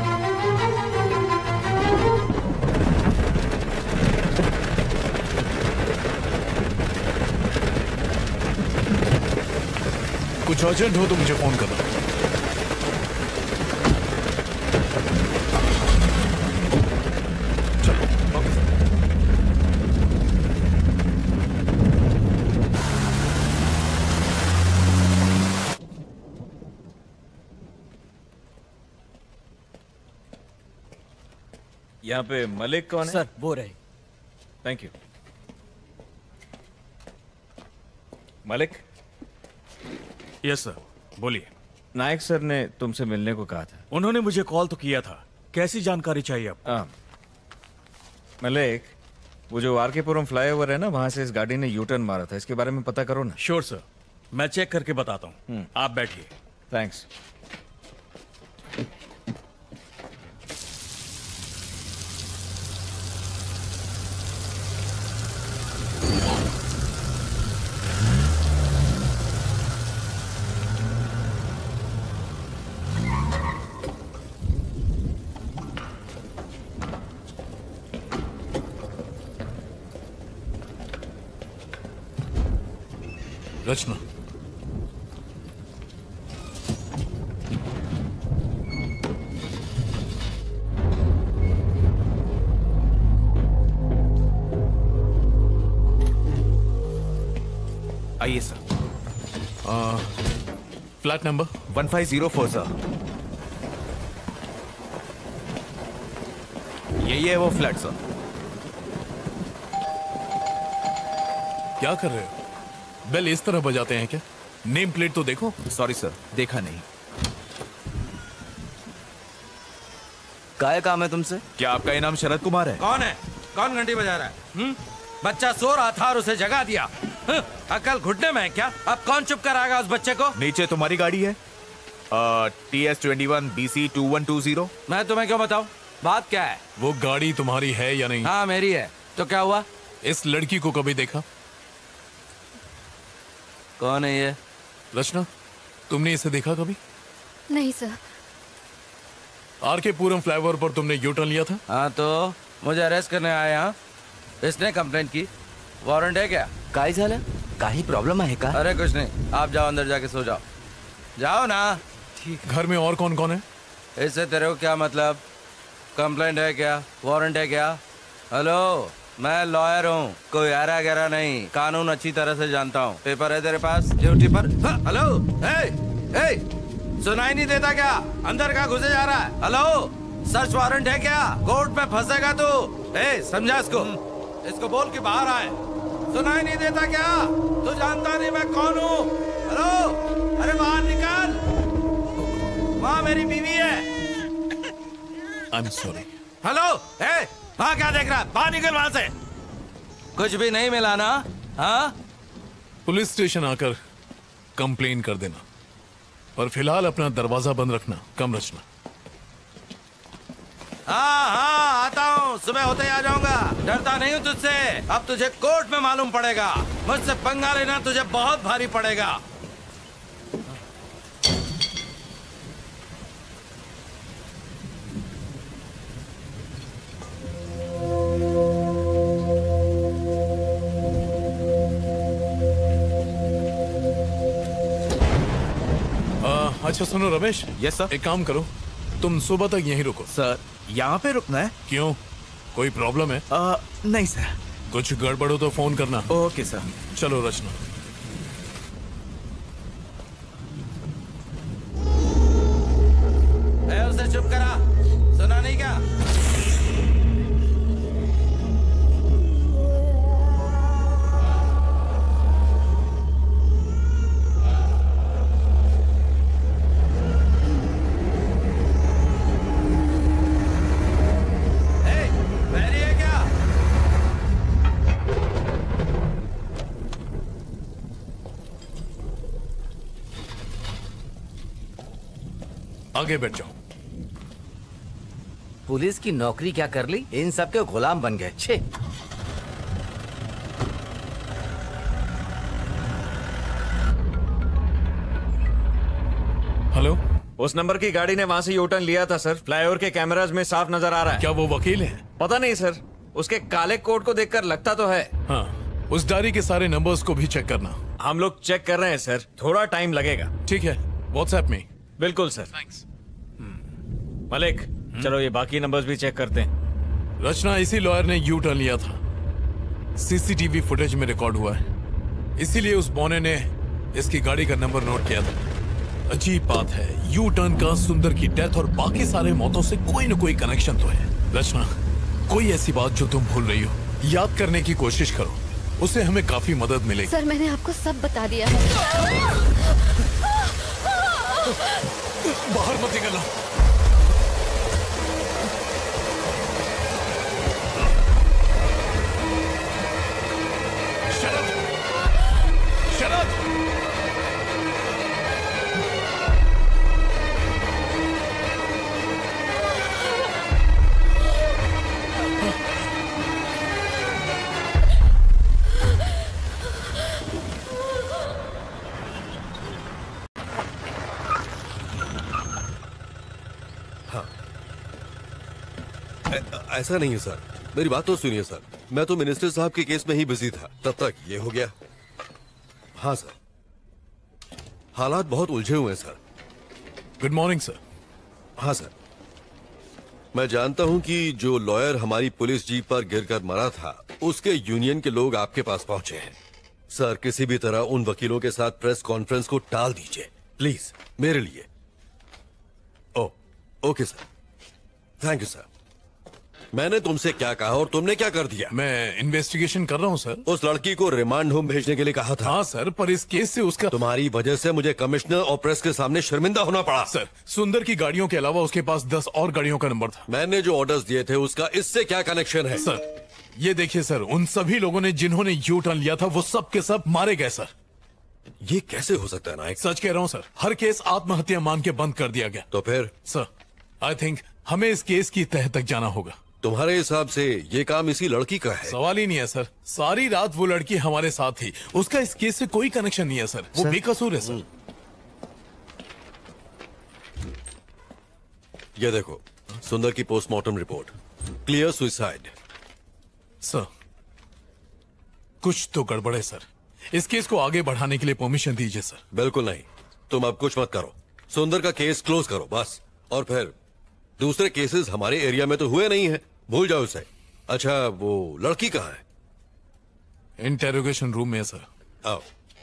कुछ अर्जेंट हो तो मुझे फोन करना। यहाँ पे मलिक कौन है? सर वो रहे। Thank you. Malik. Yes sir, बोलिए। नायक सर ने तुमसे मिलने को कहा था। उन्होंने मुझे कॉल तो किया था। कैसी जानकारी चाहिए आपको? हाँ मलिक, वो जो आरकेपुरम फ्लाईओवर है ना, वहां से इस गाड़ी ने यू टर्न मारा था, इसके बारे में पता करो ना। श्योर सर, मैं चेक करके बताता हूँ, आप बैठिए। थैंक्स। रचना, आइए sir. Flat number one five zero four sir. यही है वो फ्लैट सर। क्या कर रहे हो? बेल इस तरह बजाते हैं क्या? नेम प्लेट तो देखो। सॉरी सर, देखा नहीं। काय काम है तुमसे? क्या आपका इनाम शरद कुमार है? कौन है? कौन घंटी बजा रहा है? हुँ? बच्चा सो रहा था और उसे जगा दिया। हुँ? अकल घुटने में है क्या? अब कौन चुप कराएगा उस बच्चे को? नीचे तुम्हारी गाड़ी है, T S twenty one B C two one two zero. मैं तुम्हें क्यों बताऊं? बात क्या है? वो गाड़ी तुम्हारी है या नहीं? हाँ मेरी है। तो क्या हुआ? इस लड़की को कभी देखा? कौन है ये? रचना, तुमने इसे देखा कभी? नहीं सर। आर के पूरम फ्लाईओवर पर तुमने यू टर्न लिया था? हाँ तो मुझे अरेस्ट करने आए यहाँ। इसने कंप्लेंट की। वारंट है क्या? काय झालं? काही प्रॉब्लम आहे का? अरे कुछ नहीं, आप जाओ अंदर जाके सो जाओ। जाओ ना। ठीक। घर में और कौन कौन है? इससे तेरे को क्या मतलब? कंप्लेंट है क्या? वारंट है क्या? हेलो, मैं लॉयर हूँ, कोई आरा गहरा नहीं, कानून अच्छी तरह से जानता हूँ। पेपर है तेरे पास? ड्यूटी पर? हेलो, हे, हे, सुनाई नहीं देता क्या? अंदर का घुसे जा रहा है? हेलो, सर्च वारंट है क्या? कोर्ट में फंसेगा तू। ए, समझा इसको? इसको बोल के बाहर आए। सुनाई नहीं देता क्या? तू जानता नहीं मैं कौन हूँ? हेलो, अरे बाहर निकल। वहाँ मेरी बीवी है। I am sorry. हेलो, ए, वहाँ क्या देख रहा है? बाहर निकल वहाँ से। कुछ भी नहीं मिला ना? हाँ? पुलिस स्टेशन आकर कंप्लेन कर देना, पर फिलहाल अपना दरवाजा बंद रखना। कम रचना। हाँ हाँ आता हूँ, सुबह होते ही आ जाऊंगा। डरता नहीं हूँ तुझसे। अब तुझे कोर्ट में मालूम पड़ेगा। मुझसे पंगा लेना तुझे बहुत भारी पड़ेगा। अच्छा सुनो रमेश। Yes sir. एक काम करो, तुम सुबह तक यहीं रुको। सर यहाँ पे रुकना है? क्यों, कोई प्रॉब्लम है? आ, नहीं सर। कुछ गड़बड़ हो तो फोन करना। Okay sir. चलो रचना। ए, उसे चुप करा। सुना नहीं क्या? आगे बैठ जाओ। पुलिस की नौकरी क्या कर ली? इन सब के गुलाम बन गए। छे। हेलो, उस नंबर की गाड़ी ने वहां से यू टर्न लिया था सर। फ्लाईओवर के कैमराज में साफ नजर आ रहा है। क्या वो वकील है? पता नहीं सर, उसके काले कोट को देखकर लगता तो है। हाँ, उस डायरी के सारे नंबर्स को भी चेक करना। हम लोग चेक कर रहे हैं सर, थोड़ा टाइम लगेगा। ठीक है, व्हाट्सएप में। बिल्कुल सर। थैंक्स। मलिक, चलो ये बाकी नंबर्स भी चेक करते हैं। रचना, इसी लॉयर ने यू टर्न लिया था, सीसीटीवी फुटेज में रिकॉर्ड हुआ है, इसीलिए उस बौने ने इसकी गाड़ी का नंबर नोट किया था। अजीब बात है, यू टर्न का सुंदर की डेथ और बाकी सारे मौतों से कोई न कोई कनेक्शन तो है। रचना, कोई ऐसी बात जो तुम भूल रही हो, याद करने की कोशिश करो, उससे हमें काफी मदद मिलेगी। सर, मैंने आपको सब बता दिया है। बाहर मत निकलना। शरद, शरद, ऐसा नहीं है सर, मेरी बात तो सुनिए सर। मैं तो मिनिस्टर साहब के केस में ही बिजी था, तब तक ये हो गया। हाँ सर, हालात बहुत उलझे हुए हैं सर। Good morning sir. हाँ सर, मैं जानता हूं कि जो लॉयर हमारी पुलिस जीप पर गिरकर मरा था, उसके यूनियन के लोग आपके पास पहुंचे हैं। सर, किसी भी तरह उन वकीलों के साथ प्रेस कॉन्फ्रेंस को टाल दीजिए प्लीज, मेरे लिए। Oh, okay sir, thank you sir. मैंने तुमसे क्या कहा और तुमने क्या कर दिया? मैं इन्वेस्टिगेशन कर रहा हूं सर। उस लड़की को रिमांड होम भेजने के लिए कहा था। हाँ सर, पर इस केस से उसका तुम्हारी वजह से मुझे कमिश्नर और प्रेस के सामने शर्मिंदा होना पड़ा। सर, सुंदर की गाड़ियों के अलावा उसके पास दस और गाड़ियों का नंबर था। मैंने जो ऑर्डर्स दिए थे उसका इससे क्या कनेक्शन है? सर, ये देखिए सर, उन सभी लोगों ने जिन्होंने यू टर्न लिया था वो सब के सब मारे गए सर। ये कैसे हो सकता है नायक? सच कह रहा हूँ सर, हर केस आत्महत्या मान के बंद कर दिया गया। तो फिर? सर, आई थिंक हमें इस केस की तह तक जाना होगा। तुम्हारे हिसाब से ये काम इसी लड़की का है? सवाल ही नहीं है सर, सारी रात वो लड़की हमारे साथ थी, उसका इस केस से कोई कनेक्शन नहीं है सर, वो बेकसूर है सर। ये देखो, सुंदर की postmortem report, clear suicide. Sir, कुछ तो गड़बड़ है सर, इस केस को आगे बढ़ाने के लिए परमिशन दीजिए सर। बिल्कुल नहीं, तुम अब कुछ मत करो, सुंदर का केस क्लोज करो बस। और फिर दूसरे केसेस हमारे एरिया में तो हुए नहीं है, भूल जाओ उसे। अच्छा, वो लड़की कहाँ है? इंटेरोगेशन रूम में है सर। आओ।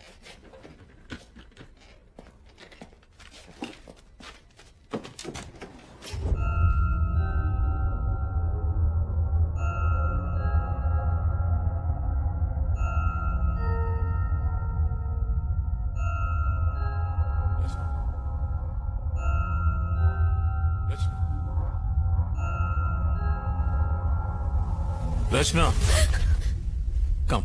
रचना, कम।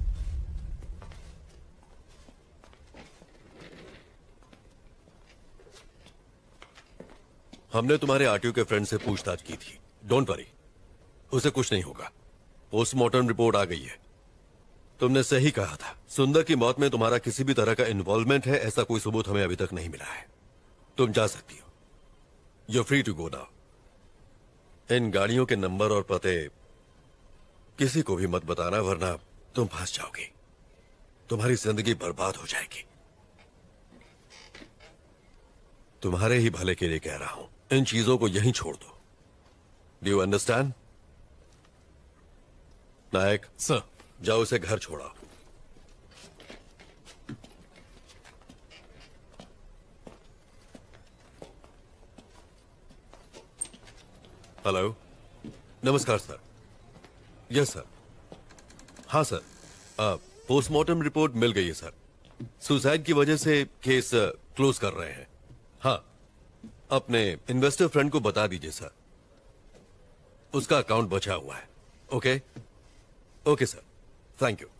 हमने तुम्हारे आरटीओ के फ्रेंड से पूछताछ की थी, डोंट वरी, उसे कुछ नहीं होगा। पोस्टमार्टम रिपोर्ट आ गई है। तुमने सही कहा था, सुंदर की मौत में तुम्हारा किसी भी तरह का इन्वॉल्वमेंट है, ऐसा कोई सबूत हमें अभी तक नहीं मिला है। तुम जा सकती हो, you free to go now. इन गाड़ियों के नंबर और पते किसी को भी मत बताना, वरना तुम फंस जाओगी, तुम्हारी जिंदगी बर्बाद हो जाएगी। तुम्हारे ही भले के लिए कह रहा हूं, इन चीजों को यहीं छोड़ दो। Do you understand? Nayak sir, जाओ उसे घर छोड़ाओ। हेलो, नमस्कार सर। Yes sir. हाँ सर, पोस्टमार्टम रिपोर्ट मिल गई है सर। सुसाइड की वजह से केस क्लोज कर रहे हैं। हाँ, अपने इन्वेस्टर फ्रेंड को बता दीजिए सर, उसका अकाउंट बचा हुआ है। Okay okay sir, thank you.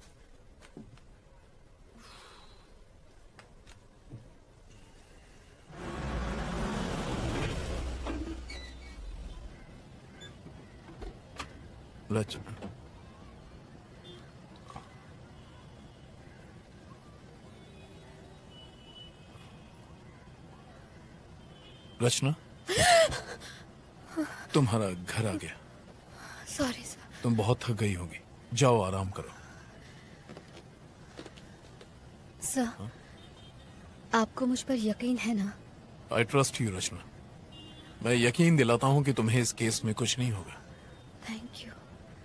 Rachna, Rachna, तुम्हारा घर आ गया। Sorry sir. तुम बहुत थक गई होगी, जाओ आराम करो। सर, आपको मुझ पर यकीन है ना? I trust you Rachna. मैं यकीन दिलाता हूँ कि तुम्हें इस केस में कुछ नहीं होगा। Thank you.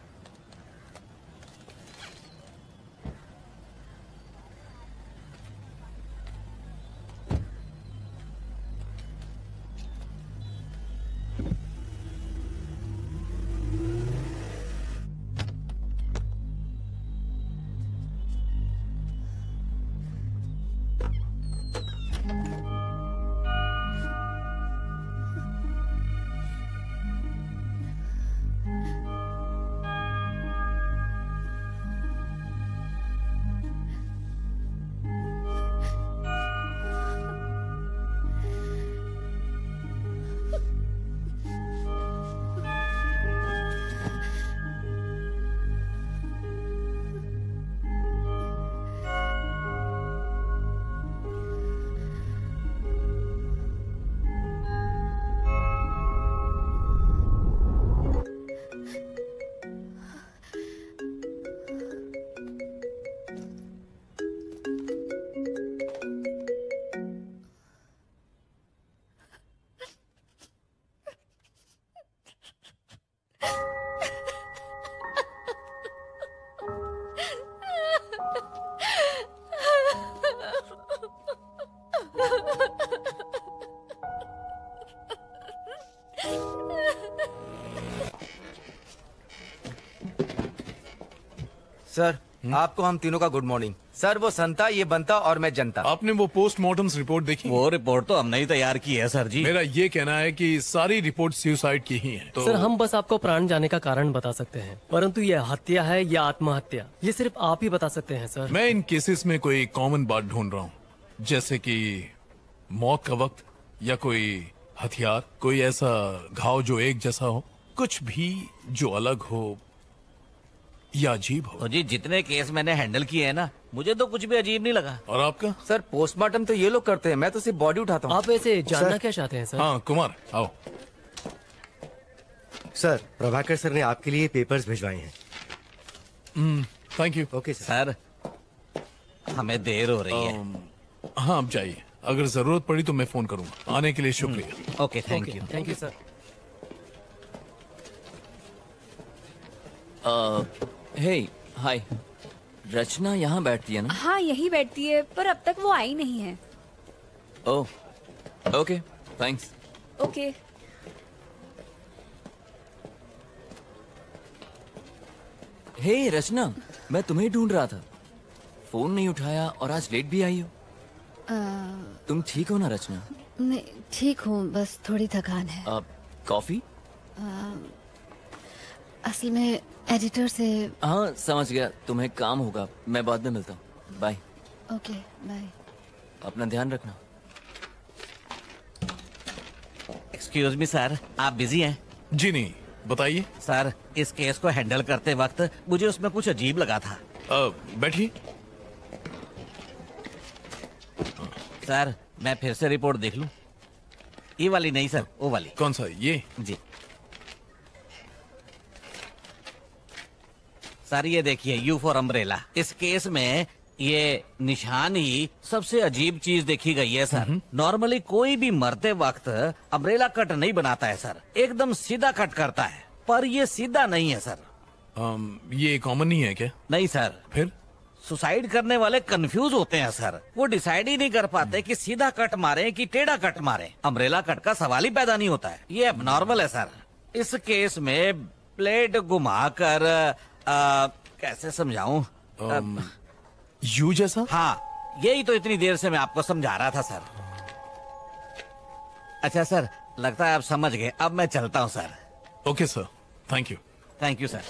सर, आपको हम तीनों का गुड मॉर्निंग। सर, वो संता, ये बनता और मैं जनता। आपने वो पोस्टमार्टम रिपोर्ट देखी? वो रिपोर्ट तो हमने ही तैयार की है सर जी। मेरा ये कहना है कि सारी रिपोर्ट सुसाइड की ही है। तो सर, हम बस आपको प्राण जाने का कारण बता सकते हैं, परंतु ये हत्या है या आत्महत्या, ये सिर्फ आप ही बता सकते हैं सर। मैं इन केसेस में कोई कॉमन बात ढूंढ रहा हूँ, जैसे कि मौत का वक्त या कोई हथियार, कोई ऐसा घाव जो एक जैसा हो, कुछ भी जो अलग हो या अजीब हो। तो जी जितने केस मैंने हैंडल किए हैं ना, मुझे तो कुछ भी अजीब नहीं लगा। और आपका? सर, पोस्टमार्टम तो ये लोग करते हैं, मैं तो सिर्फ बॉडी उठाता हूँ। आप ऐसे जानना क्या चाहते हैं सर? हाँ कुमार, आओ। सर, प्रभाकर सर ने आपके लिए पेपर्स भिजवाए हैं। Thank you. Okay sir. Sir, हमें देर हो रही है। हाँ, आप जाइए, अगर जरूरत पड़ी तो मैं फोन करूंगा। आने के लिए शुक्रिया। Okay, thank you. Thank you sir. Hey, hi. Rachna यहाँ बैठती है ना? हाँ, यही बैठती है, पर अब तक वो आई नहीं है। Oh, okay, thanks. Okay. Hey Rachna, मैं तुम्हें ढूंढ रहा था, फोन नहीं उठाया और आज लेट भी आई हो। तुम ठीक हो ना रचना? मैं ठीक हूँ, बस थोड़ी थकान है। आ, कॉफी? आ, असल में एडिटर से। हाँ समझ गया, तुम्हें काम होगा, मैं बाद में मिलता हूँ। बाय। Okay, bye. अपना ध्यान रखना। एक्सक्यूज मी सर, आप बिजी हैं? जी नहीं, बताइए। सर, इस केस को हैंडल करते वक्त मुझे उसमें कुछ अजीब लगा था। बैठिए। सर, मैं फिर से रिपोर्ट देख लूं? ये वाली नहीं सर, वो वाली। कौन सा? ये? जी सर, ये देखिए, यू फॉर अम्ब्रेला। इस केस में ये निशान ही सबसे अजीब चीज देखी गई है सर। नॉर्मली कोई भी मरते वक्त अम्ब्रेला कट नहीं बनाता है सर, एकदम सीधा कट करता है, पर ये सीधा नहीं है सर। um, ये कॉमन नहीं है क्या? नहीं सर। फिर? सुसाइड करने वाले कंफ्यूज होते हैं सर, वो डिसाइड ही नहीं कर पाते कि सीधा कट मारे कि टेढ़ा कट मारे। अम्ब्रेला कट का सवाल ही पैदा नहीं होता है, ये एबनॉर्मल है सर। इस केस में ब्लेड घुमाकर, कैसे समझाऊं? um, यू जैसा? हाँ, यही तो इतनी देर से मैं आपको समझा रहा था सर। अच्छा सर, लगता है आप समझ गए, अब मैं चलता हूँ sir. Okay sir, thank you. Thank you sir.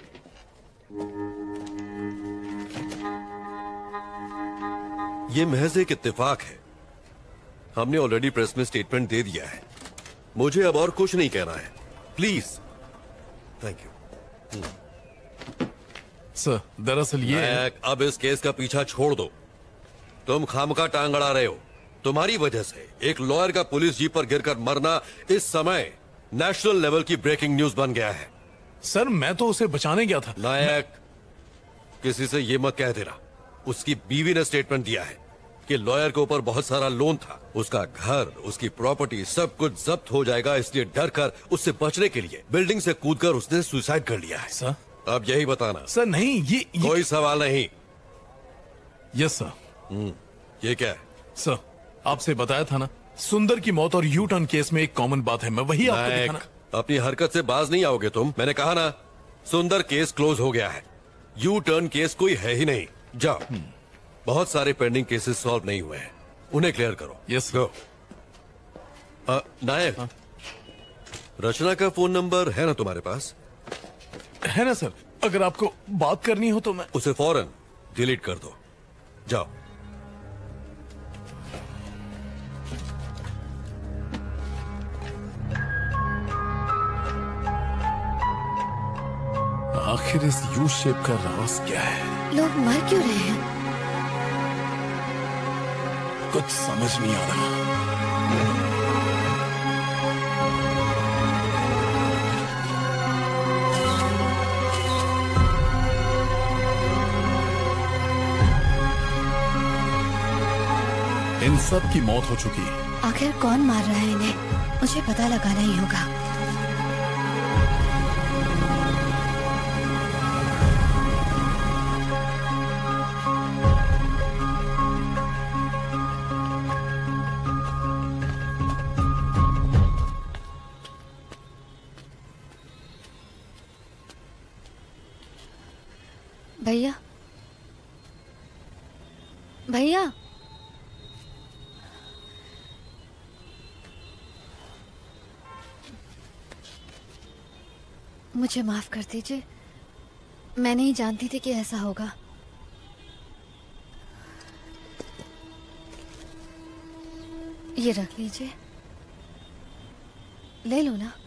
ये महज एक इत्तेफाक है, हमने ऑलरेडी प्रेस में स्टेटमेंट दे दिया है, मुझे अब और कुछ नहीं कहना है, प्लीज। Thank you sir. दरअसल ये अब इस केस का पीछा छोड़ दो, तुम खामका टांग अड़ा रहे हो। तुम्हारी वजह से एक लॉयर का पुलिस जीप पर गिरकर मरना इस समय नेशनल लेवल की ब्रेकिंग न्यूज बन गया है। सर, मैं तो उसे बचाने गया था। नायक, किसी से ये मत कह देना, उसकी बीवी ने स्टेटमेंट दिया है कि लॉयर के ऊपर बहुत सारा लोन था। उसका घर, उसकी प्रॉपर्टी सब कुछ जब्त हो जाएगा, इसलिए डर कर उससे बचने के लिए बिल्डिंग से कूदकर उसने सुसाइड कर लिया है। सर अब यही बताना। सर नहीं, ये, ये... कोई सवाल नहीं। Yes sir. हम्म, ये क्या है? सर आपसे बताया था ना, सुंदर की मौत और यू टर्न केस में एक कॉमन बात है। मैं वही आपको दिखाना। अपनी हरकत से बाज नहीं आओगे तुम। मैंने कहा ना, सुंदर केस क्लोज हो गया है। यू टर्न केस कोई है ही नहीं। जाओ, बहुत सारे पेंडिंग केसेस सॉल्व नहीं हुए हैं, उन्हें क्लियर करो। Yes go. नायक, रचना का फोन नंबर है ना तुम्हारे पास? है ना सर, अगर आपको बात करनी हो तो मैं उसे फौरन डिलीट कर दो। जाओ। आखिर इस यू शेप का राज क्या है? लोग मर क्यों रहे हैं? कुछ समझ नहीं आ रहा। इन सब की मौत हो चुकी है। आखिर कौन मार रहा है इन्हें? मुझे पता लगाना ही होगा। भैया, भैया, मुझे माफ कर दीजिए। मैं नहीं जानती थी कि ऐसा होगा। ये रख लीजिए, ले लो ना।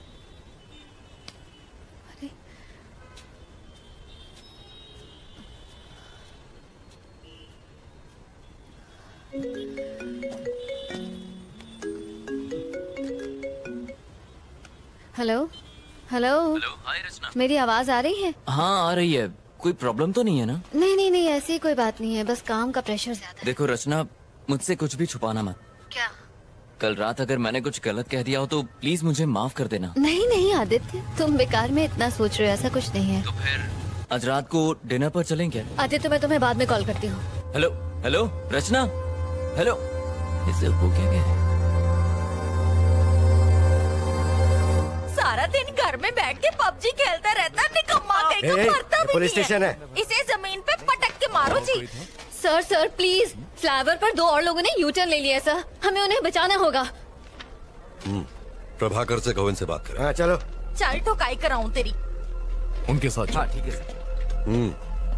Hello hello hello, hi Rachna. मेरी आवाज आ रही है? हाँ आ रही है। कोई प्रॉब्लम तो नहीं है ना? नहीं नहीं नहीं, ऐसी कोई बात नहीं है, बस काम का प्रेशर ज्यादा। देखो रचना, मुझसे कुछ भी छुपाना मत। क्या? कल रात अगर मैंने कुछ गलत कह दिया हो तो प्लीज मुझे माफ कर देना। नहीं नहीं आदित्य, तुम बेकार में इतना सोच रहे हो, ऐसा कुछ नहीं है। तो फिर आज रात को डिनर पर चलें क्या? आदित्य, मैं तुम्हें बाद में कॉल करती हूँ। Hello hello Rachna, hello. इसे वो क्या कह रहे? सारा दिन घर में बैठ के पबजी खेलता रहता, निकम्मा कहीं का मरता भी पुलिस नहीं स्टेशन है। इसे जमीन पे पटक के मारो जी। सर सर प्लीज, फ्लाईओवर पर दो और लोगों ने यू टर्न ले लिया सर, हमें उन्हें बचाना होगा। प्रभाकर से कहो इनसे बात करें। हाँ चलो। चल ठोकाई कराऊं तेरी। उनके साथ। हाँ ठीक है सर। हम्म।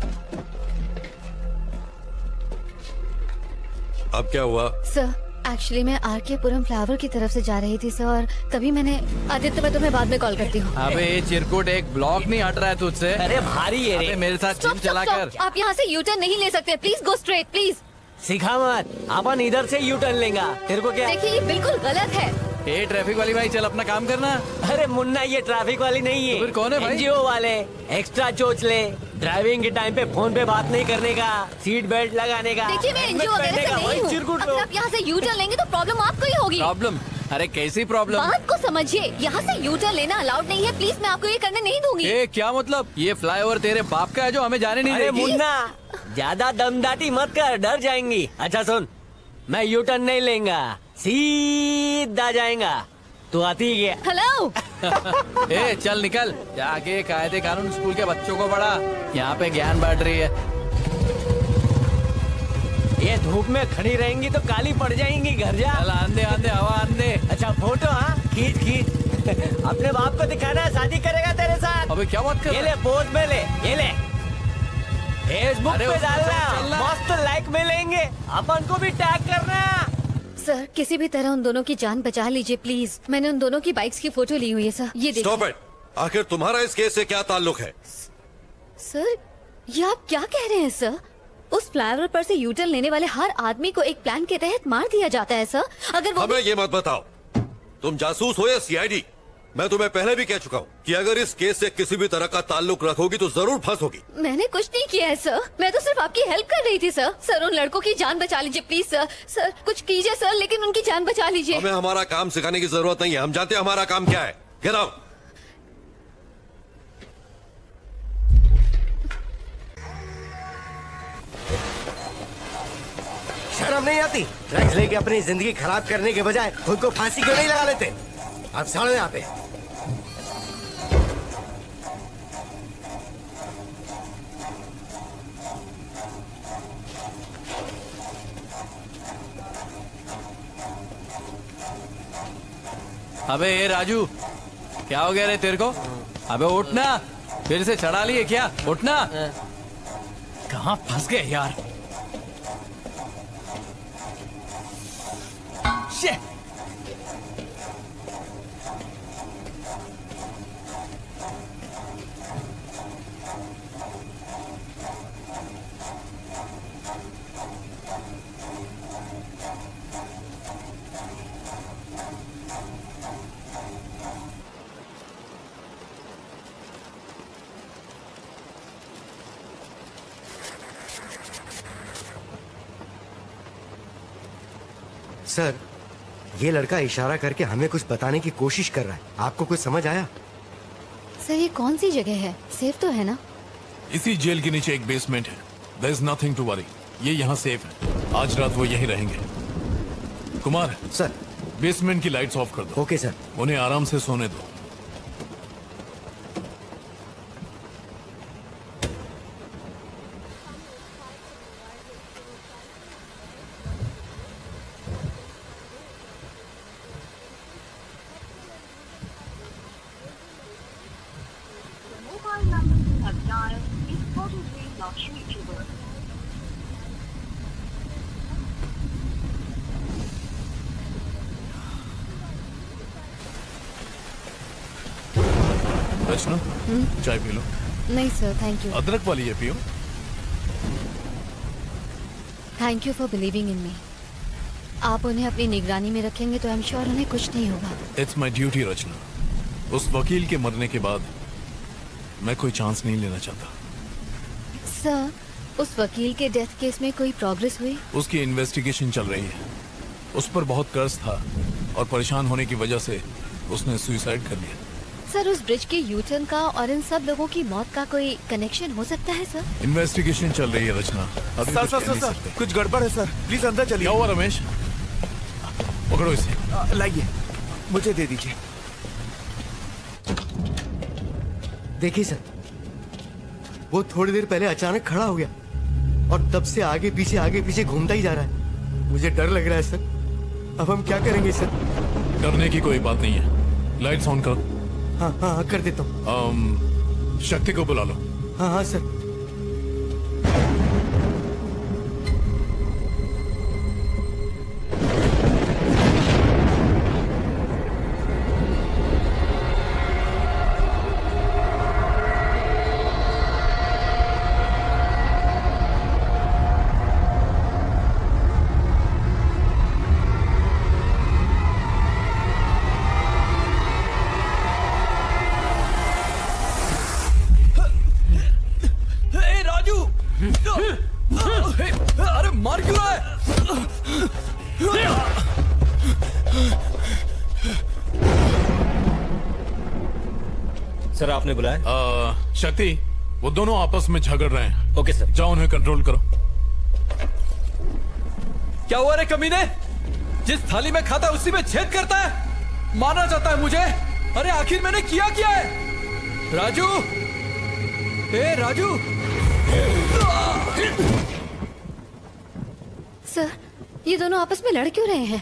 अब क्या हुआ? सर एक्चुअली मैं आर के पुरम फ्लावर की तरफ से जा रही थी सर, और तभी मैंने। आदित्य, मैं तुम्हें बाद में कॉल करती हूँ। अबे ये चिरकुट एक ब्लॉक नहीं हट रहा है तुझसे? अरे भारी है रे। अबे मेरे साथ जिम चला कर। आप यहाँ से यू टर्न नहीं ले सकते, प्लीज गो स्ट्रेट प्लीज। सिखा मत, अपन इधर से यू टर्न लेंगे। तेरे को क्या? देखिए ये बिल्कुल गलत है। ए ट्रैफिक वाली भाई, चल अपना काम करना। अरे मुन्ना, ये ट्रैफिक वाली नहीं है। तो फिर कौन है भाई? एनजीओ वाले। एक्स्ट्रा चोच ले, ड्राइविंग के टाइम पे फोन पे बात नहीं करने का, सीट बेल्ट लगाने का। देखिए मैं एनजीओ वगैरह से नहीं हूँ। अगर आप यहाँ से यू टर्न लेंगे तो प्रॉब्लम आपको ही होगी। प्रॉब्लम? अरे कैसी प्रॉब्लम? बात को समझिए, यहाँ से यू टर्न लेना अलाउड नहीं है, प्लीज मैं आपको ये करने नहीं दूंगी। ए क्या मतलब? ये फ्लाईओवर तेरे बाप का है जो हमें जाने नहीं अरे देगी। मुन्ना, ज्यादा दमदाटी मत कर, डर जाएंगी। अच्छा सुन, मैं यू टर्न नहीं लेंगा, सीधा जाएगा। तू आती ही गया। हेलो। ए चल निकल, जाके कायदे कानून स्कूल के बच्चों को पढ़ा, यहाँ पे ज्ञान बांट रही है। ये धूप में खड़ी रहेंगी तो काली पड़ जाएंगी, घर जा। चल आंदे आंदे हवा आंदे। अच्छा फोटो, हाँ खींच खींच। अपने बाप को दिखाना है, शादी करेगा तेरे साथ। अबे क्या बात कर? ये ले पोज में ले, ये ले फेसबुक पे डालना, मस्त लाइक मिलेंगे, अपन को भी टैग करना। सर किसी भी तरह उन दोनों की जान बचा लीजिए प्लीज। मैंने उन दोनों की बाइक्स की फोटो ली हुई है सर, ये देखिए। Stop it. आखिर तुम्हारा इस केस से क्या ताल्लुक है? सर ये आप क्या कह रहे हैं सर? उस फ्लाईओवर पर से यूटर्न लेने वाले हर आदमी को एक प्लान के तहत मार दिया जाता है सर। अगर वो हमें ये मत बताओ, तुम जासूस हो या सीआईडी? मैं तुम्हें पहले भी कह चुका हूँ कि अगर इस केस से किसी भी तरह का ताल्लुक रखोगी तो जरूर फंसोगी। मैंने कुछ नहीं किया है सर, मैं तो सिर्फ आपकी हेल्प कर रही थी सर। सर उन लड़कों की जान बचा लीजिए प्लीज सर। सर कुछ कीजिए सर, लेकिन उनकी जान बचा लीजिए। हमें हमारा काम सिखाने की जरूरत नहीं है, हम जानते हैं हमारा काम क्या है। Get out. शर्म नहीं आती? ड्रग्स लेके अपनी जिंदगी खराब करने के बजाय खुद को फांसी क्यों नहीं लगा लेते? आप साढ़े यहाँ पे। अबे ये राजू, क्या हो गया रे तेरे को? अबे उठना, फिर से चढ़ा लिए क्या? उठना। कहाँ फंस गए यार? Shit! सर, ये लड़का इशारा करके हमें कुछ बताने की कोशिश कर रहा है। आपको कुछ समझ आया? सर ये कौन सी जगह है? सेफ तो है ना? इसी जेल के नीचे एक बेसमेंट है। There is nothing to worry. ये यहाँ सेफ है। आज रात वो यहीं रहेंगे। कुमार सर, बेसमेंट की लाइट्स ऑफ कर दो। Okay sir. उन्हें आराम से सोने दो। रचना, चाय पी लो। नहीं सर, थैंक यू। अदरक वाली है, पियो। Thank you for believing in me. आप उन्हें अपनी निगरानी में रखेंगे तो आई एम श्योर उन्हें कुछ नहीं होगा। It's my duty Rachna. उस वकील के मरने के बाद मैं कोई चांस नहीं लेना चाहता। सर, उस वकील के डेथ केस में कोई प्रोग्रेस हुई? उसकी इन्वेस्टिगेशन चल रही है। उस पर बहुत कर्ज था और परेशान होने की वजह से उसने सुसाइड कर लिया। सर, उस ब्रिज के यूटर्न का और इन सब लोगों की मौत का कोई कनेक्शन हो सकता है सर? इन्वेस्टिगेशन चल रही है रचना। अभी सर कुछ सर कह सर नहीं सर सकते। कुछ गड़बड़ है सर, प्लीज अंदर चलिए। क्या हुआ रमेश? पकड़ो इसे। लाइए, मुझे दे दीजिए। देखिए सर, वो थोड़ी देर पहले अचानक खड़ा हो गया और तब से आगे पीछे आगे पीछे घूमता ही जा रहा है। मुझे डर लग रहा है सर। अब हम क्या करेंगे सर? डरने की कोई बात नहीं है। लाइट्स ऑन करो। हाँ हाँ हाँ कर देता हूँ। शक्ति को बुला लो। हाँ हाँ सर। अरे मार क्यों रहा है? सर आपने बुलाया? आ, शक्ति, वो दोनों आपस में झगड़ रहे हैं। Okay sir. जाओ उन्हें कंट्रोल करो। क्या हुआ रे कमीने? जिस थाली में खाता है उसी में छेद करता है। मारना चाहता है मुझे? अरे आखिर मैंने किया क्या है? राजू, ए राजू। सर, ये दोनों आपस में लड़ क्यों रहे हैं?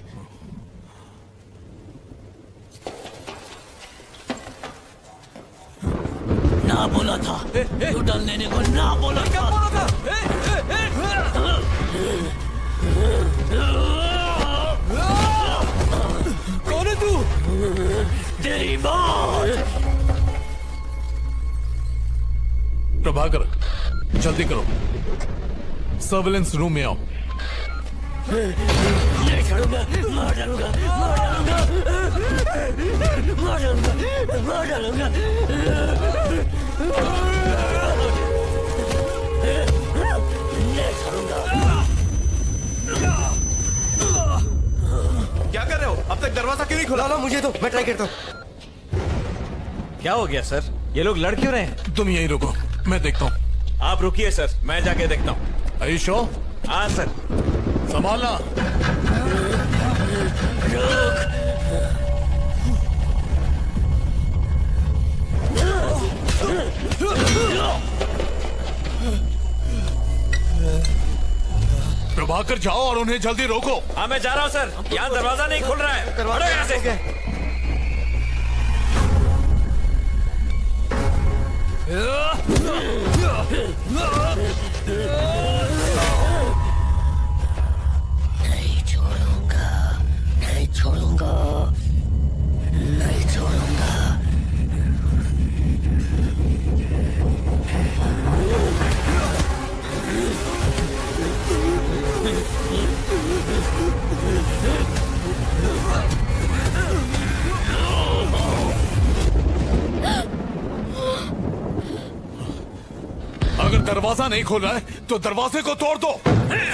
ना बोला था, तू डल लेने को ना बोला था। बोला था? ए, ए, ए, कौन है तू? तेरी मौत। प्रभाकर, जल्दी करो। सर्विलेंस रूम में आओ। नहीं छोड़ूंगा, मार डालूंगा, मार डालूंगा, मार डालूंगा। मार डालूंगा। नहीं छोड़ूंगा। क्या कर रहे हो? अब तक दरवाजा क्यों नहीं खुला? ला मुझे तो, मैं ट्राई करता हूँ। क्या हो गया सर? ये लोग लड़ क्यों रहे हैं? तुम यहीं रुको, मैं देखता हूँ। आप रुकिए सर, मैं जाके देखता हूँ। आयुषो? हाँ सर। संभालना। प्रभाकर जाओ और उन्हें जल्दी रोको। हाँ मैं जा रहा हूँ सर, यहाँ दरवाजा नहीं खुल रहा है। हटो यहाँ से। नहीं छोड़ूंगा, नहीं छोड़ूंगा, नहीं छोड़ूंगा। अगर दरवाजा नहीं खोल रहा है तो दरवाजे को तोड़ दो।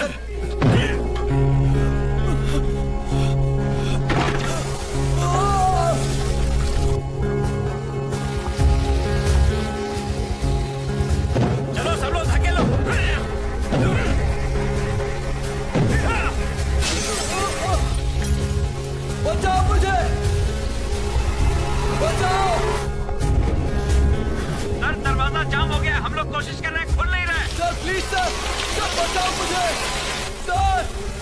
चलो सब लोग धकेलो। बचाओ मुझे, बचाओ। सर दरवाजा जाम हो गया, हम लोग कोशिश कर रहे हैं, खुल नहीं रहा है। सर प्लीज सर, सर बचाओ मुझे, सर,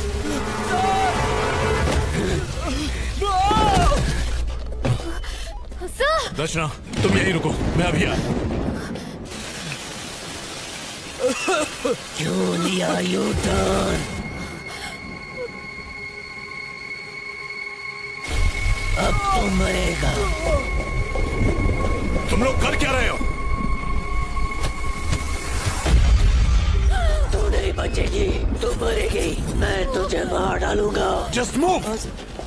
सर। सर। रचना तुम यहीं रुको, मैं अभी आया। क्यों लिया यू टर्न? अब तो मरेगा। तुम लोग कर क्या रहे हो? तू नहीं बचेगी, तू मरेगी, मैं तुझे मार डालूंगा। Just move.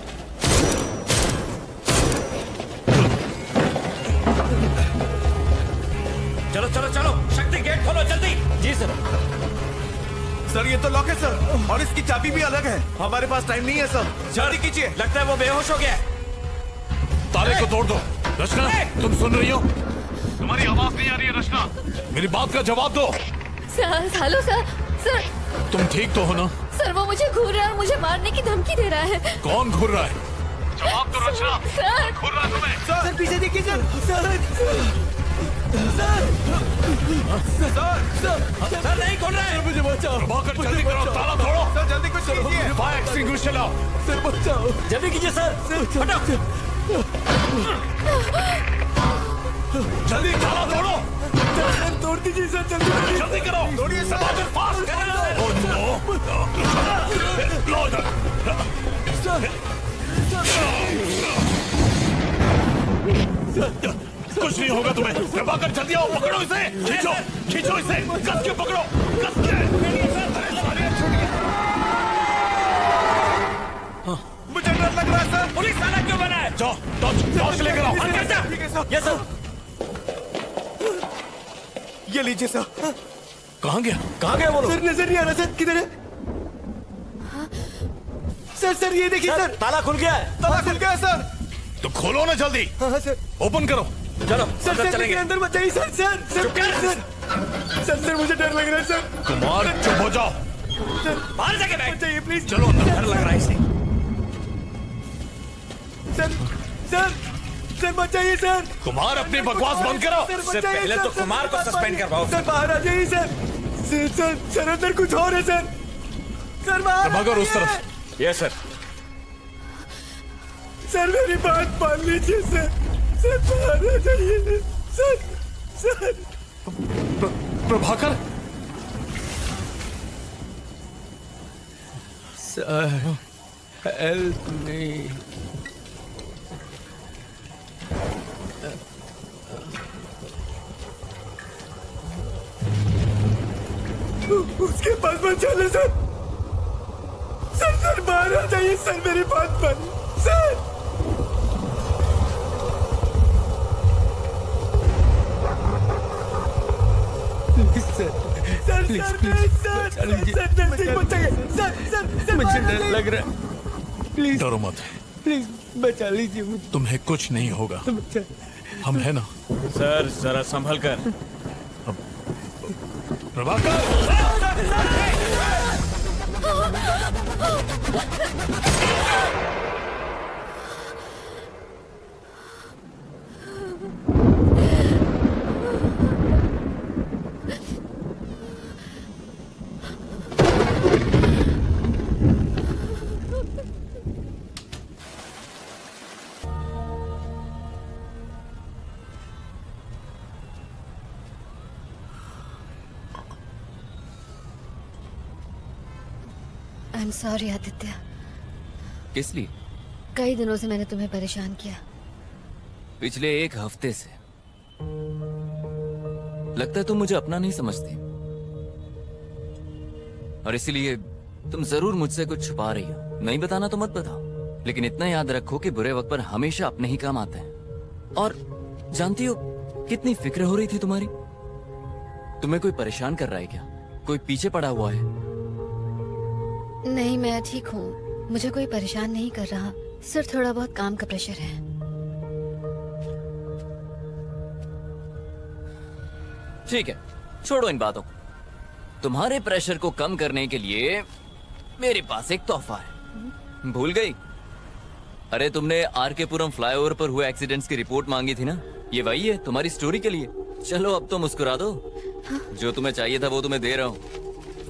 चलो चलो चलो, शक्ति गेट खोलो जल्दी। जी सर। सर ये तो लॉक है सर, और इसकी चाबी भी अलग है। हमारे पास टाइम नहीं है सर, जल्दी कीजिए। लगता है वो बेहोश हो गया। ताले को तोड़ दो। रचना तुम सुन रही हो? तुम्हारी आवाज नहीं आ रही है रचना, मेरी बात का जवाब दो। सर हेलो सर, सर तुम ठीक तो हो ना? सर वो मुझे घूर रहा है और मुझे मारने की धमकी दे रहा है। कौन घूर रहा है? जवाब दो रचना। सर घूर रहा है तुम्हें? सर पीछे देखिए sir, sir, sir, sir, sir, sir नहीं खोल रहा है। मुझे बचाओ। प्रभाकर जल्दी करो, ताला तोड़ो। सर जल्दी कुछ कीजिए। फायर एक्सटिंग्विशर लाओ। सर बचाओ, जल्दी कीजिए सर। हटो। जल्दी ताला तोड़ो। सर तोड़ दीजिए सर, जल्दी जल्दी करो। तोड़िए सर। प्रभाकर फास्ट करो। Oh no. लो इधर। कुछ नहीं होगा तुम्हें। प्रभाकर जल्दी आओ, पकड़ो इसे। खींचो खींचो इसे, कस के पकड़ो, कस के। मुझे डर लग रहा है सर। पुलिस थाना क्यों बना है? जाओ टॉर्च टॉर्च लेकर आओ। ठीक है सर, ठीक है सर। Yes sir. ये लीजिए सर। कहाँ गया? कहाँ गया वो लोग? सर नजर नहीं आ रहा सर, किधर है? सर सर ये देखिए सर, ताला खुल गया है। ताला खुल गया है सर। तो खोलो ना जल्दी। हाँ हाँ सर, ओपन करो। चलो सर अंदर सर चलेंगे। मेरे अंदर बचाइए sir, sir sir sir sir sir मुझे डर लग रहा है सर। कुमार चुप हो जाओ। बाहर जाके बैठ। बचाइए प्लीज। चलो अंदर। डर लग रहा है इसे। सर सर सर बचाइए सर। कुमार अपनी बकवास बंद करो। सर इससे बचाइए पहले सर, तो सर, कुमार को सर, सस्पेंड करवाओ। सर बाहर आ जाइए सर। सर सर सर अंदर कुछ और है सर। सर बाहर आ प्रभाकर उस जाइए। तरफ। Yes sir. सर मेरी बात मान लीजिए सर, सर बाहर आ जाइए सर, सर। प्र, प्रभाकर सर हेल्प मी। उसके पास मत चले सर। सर सर बाहर आ जाइए सर, मेरी बात मान सर। प्लीज प्लीज बचा लीजिए। मुझे डर लग रहा है। प्लीज डरो मत, प्लीज बचा लीजिए मुझे। तुम्हें कुछ नहीं होगा, हम है ना। सर जरा संभल कर। Prabhakar I am sorry Aditya. किस लिए? कई दिनों से मैंने तुम्हें परेशान किया। पिछले एक हफ्ते से लगता है तुम मुझे अपना नहीं समझती, और इसीलिए तुम जरूर मुझसे कुछ छुपा रही हो। नहीं बताना तो मत बताओ, लेकिन इतना याद रखो कि बुरे वक्त पर हमेशा अपने ही काम आते हैं। और जानती हो कितनी फिक्र हो रही थी तुम्हारी? तुम्हें कोई परेशान कर रहा है क्या? कोई पीछे पड़ा हुआ है? नहीं, मैं ठीक हूँ। मुझे कोई परेशान नहीं कर रहा, सिर्फ थोड़ा बहुत काम का प्रेशर है। ठीक है, छोड़ो इन बातों को। तुम्हारे प्रेशर को कम करने के लिए मेरे पास एक तोहफा है। भूल गई? अरे तुमने आर के पुरम फ्लाईओवर पर हुए एक्सीडेंट्स की रिपोर्ट मांगी थी ना, ये वही है तुम्हारी स्टोरी के लिए। चलो अब तो मुस्कुरा दो। हाँ? जो तुम्हें चाहिए था वो तुम्हें दे रहा हूँ।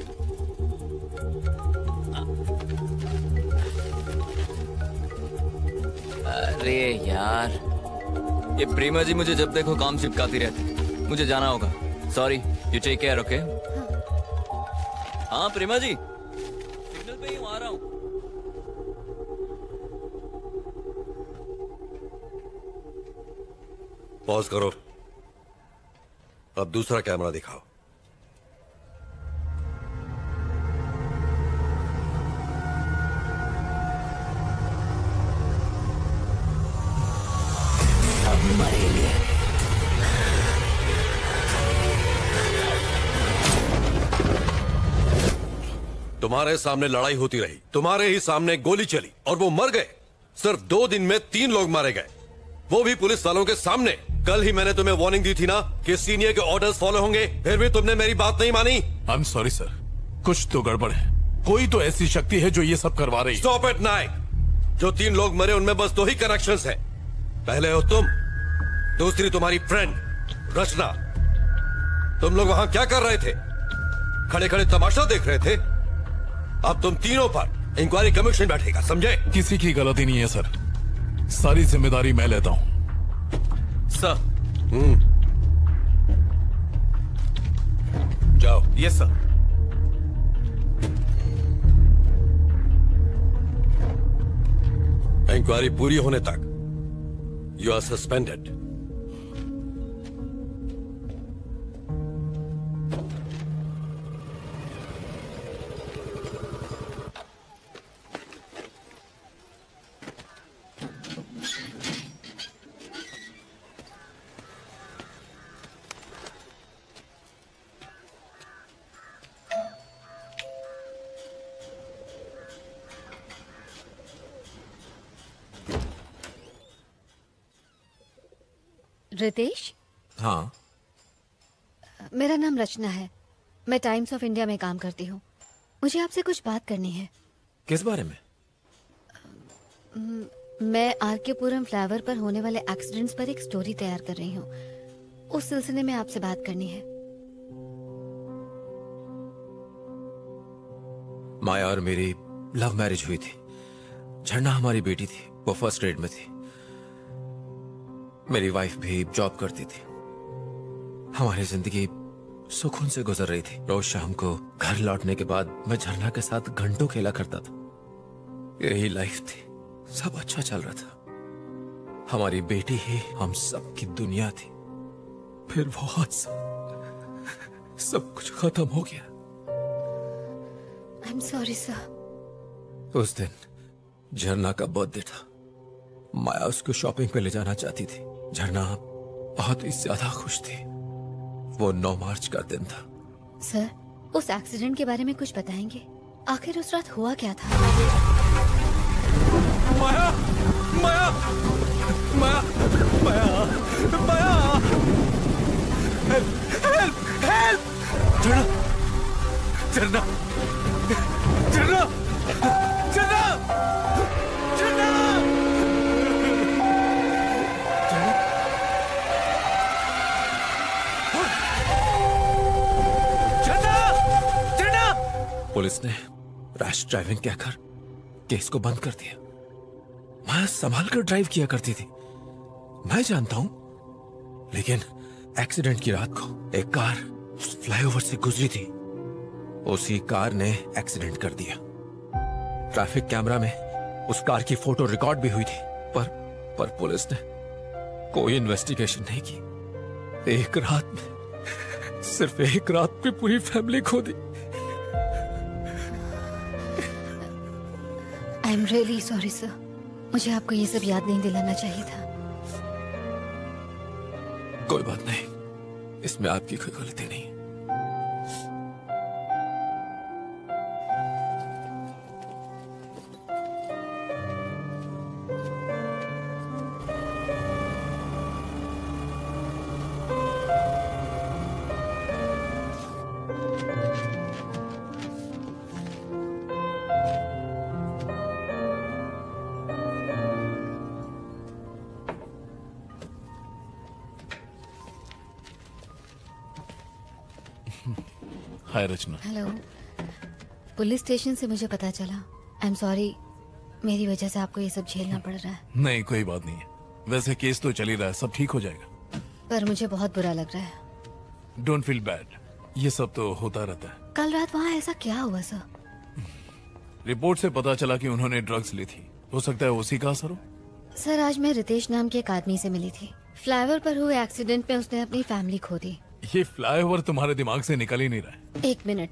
अरे यार, ये प्रेमा जी मुझे जब देखो काम चिपकाती रहती। मुझे जाना होगा। Sorry, you take care. Okay? हाँ प्रेमा जी, सिग्नल पे ही हूँ, आ रहा हूँ। पॉज करो, अब दूसरा कैमरा दिखाओ। तुम्हारे सामने लड़ाई होती रही, तुम्हारे ही सामने गोली चली और वो मर गए। सिर्फ दो दिन में तीन लोग मारे गए, वो भी पुलिस वालों के सामने। कल ही मैंने तुम्हें वार्निंग दी थी ना कि सीनियर के ऑर्डर्स फॉलो होंगे, फिर भी तुमने मेरी बात नहीं मानी। आई एम सॉरी सर, कुछ तो गड़बड़ है। कोई तो ऐसी शक्ति है जो ये सब करवा रही है। Stop it Naik. जो तीन लोग मरे उनमें बस दो ही कनेक्शंस हैं। पहले हो तुम, दूसरी तुम्हारी फ्रेंड रचना। तुम लोग वहां क्या कर रहे थे? खड़े खड़े तमाशा देख रहे थे। अब तुम तीनों पर इंक्वायरी कमीशन बैठेगा, समझे? किसी की गलती नहीं है सर, सारी जिम्मेदारी मैं लेता हूं। सर। हम्म जाओ। Yes sir. इंक्वायरी पूरी होने तक यू आर सस्पेंडेड। रितेश? हाँ। मेरा नाम रचना है, मैं टाइम्स ऑफ इंडिया में काम करती हूँ। मुझे आपसे कुछ बात करनी है। किस बारे में? मैं आर के पुरम फ्लाईओवर पर होने वाले एक्सीडेंट्स पर एक स्टोरी तैयार कर रही हूँ। उस सिलसिले में आपसे बात करनी है। माया और मेरी लव मैरिज हुई थी। झरना हमारी बेटी थी, वो फर्स्ट ग्रेड में थी। मेरी वाइफ भी जॉब करती थी। हमारी जिंदगी सुकून से गुजर रही थी। रोज शाम को घर लौटने के बाद मैं झरना के साथ घंटों खेला करता था। यही लाइफ थी, सब अच्छा चल रहा था। हमारी बेटी ही हम सब की दुनिया थी। फिर बहुत सब, सब कुछ खत्म हो गया। I am sorry sir. उस दिन झरना का बर्थडे था। माया उसको शॉपिंग पे ले जाना चाहती थी। झरना बहुत ही ज्यादा खुश थी। वो नौ मार्च का दिन था। सर, उस एक्सीडेंट के बारे में कुछ बताएंगे? आखिर उस रात हुआ क्या था? Maya, Maya, Maya, Maya, Maya, help, help, help! Jharna, Jharna, Jharna, Jharna, झरना! पुलिस ने रैश ड्राइविंग कहकर केस को बंद कर दिया। मैं संभाल कर ड्राइव किया करती थी, मैं जानता हूं, लेकिन एक्सीडेंट की रात को एक कार फ्लाईओवर से गुजरी थी। उसी कार ने एक्सीडेंट कर दिया। ट्रैफिक कैमरा में उस कार की फोटो रिकॉर्ड भी हुई थी, पर पर पुलिस ने कोई इन्वेस्टिगेशन नहीं की। एक रात में, सिर्फ एक रात में पूरी फैमिली खो दी। I am really sorry sir, मुझे आपको ये सब याद नहीं दिलाना चाहिए था। कोई बात नहीं, इसमें आपकी कोई गलती नहीं। Hi Rachna. Hello. Police station से मुझे पता चला। आई एम सॉरी, मेरी वजह से आपको ये सब झेलना पड़ रहा है। नहीं, कोई बात नहीं है। वैसे केस तो चल ही रहा है, सब ठीक हो जाएगा। पर मुझे बहुत बुरा लग रहा है। डोंट फील बैड, ये सब तो होता रहता है। कल रात वहाँ ऐसा क्या हुआ सर? रिपोर्ट से पता चला कि उन्होंने ड्रग्स ली थी। हो सकता है उसी का असर हो। सर, आज मैं रितेश नाम के एक आदमी से मिली थी। फ्लाईओवर पर हुए एक्सीडेंट में उसने अपनी फैमिली खो दी। ये फ्लाईओवर तुम्हारे दिमाग से निकल ही नहीं रहा है। एक मिनट,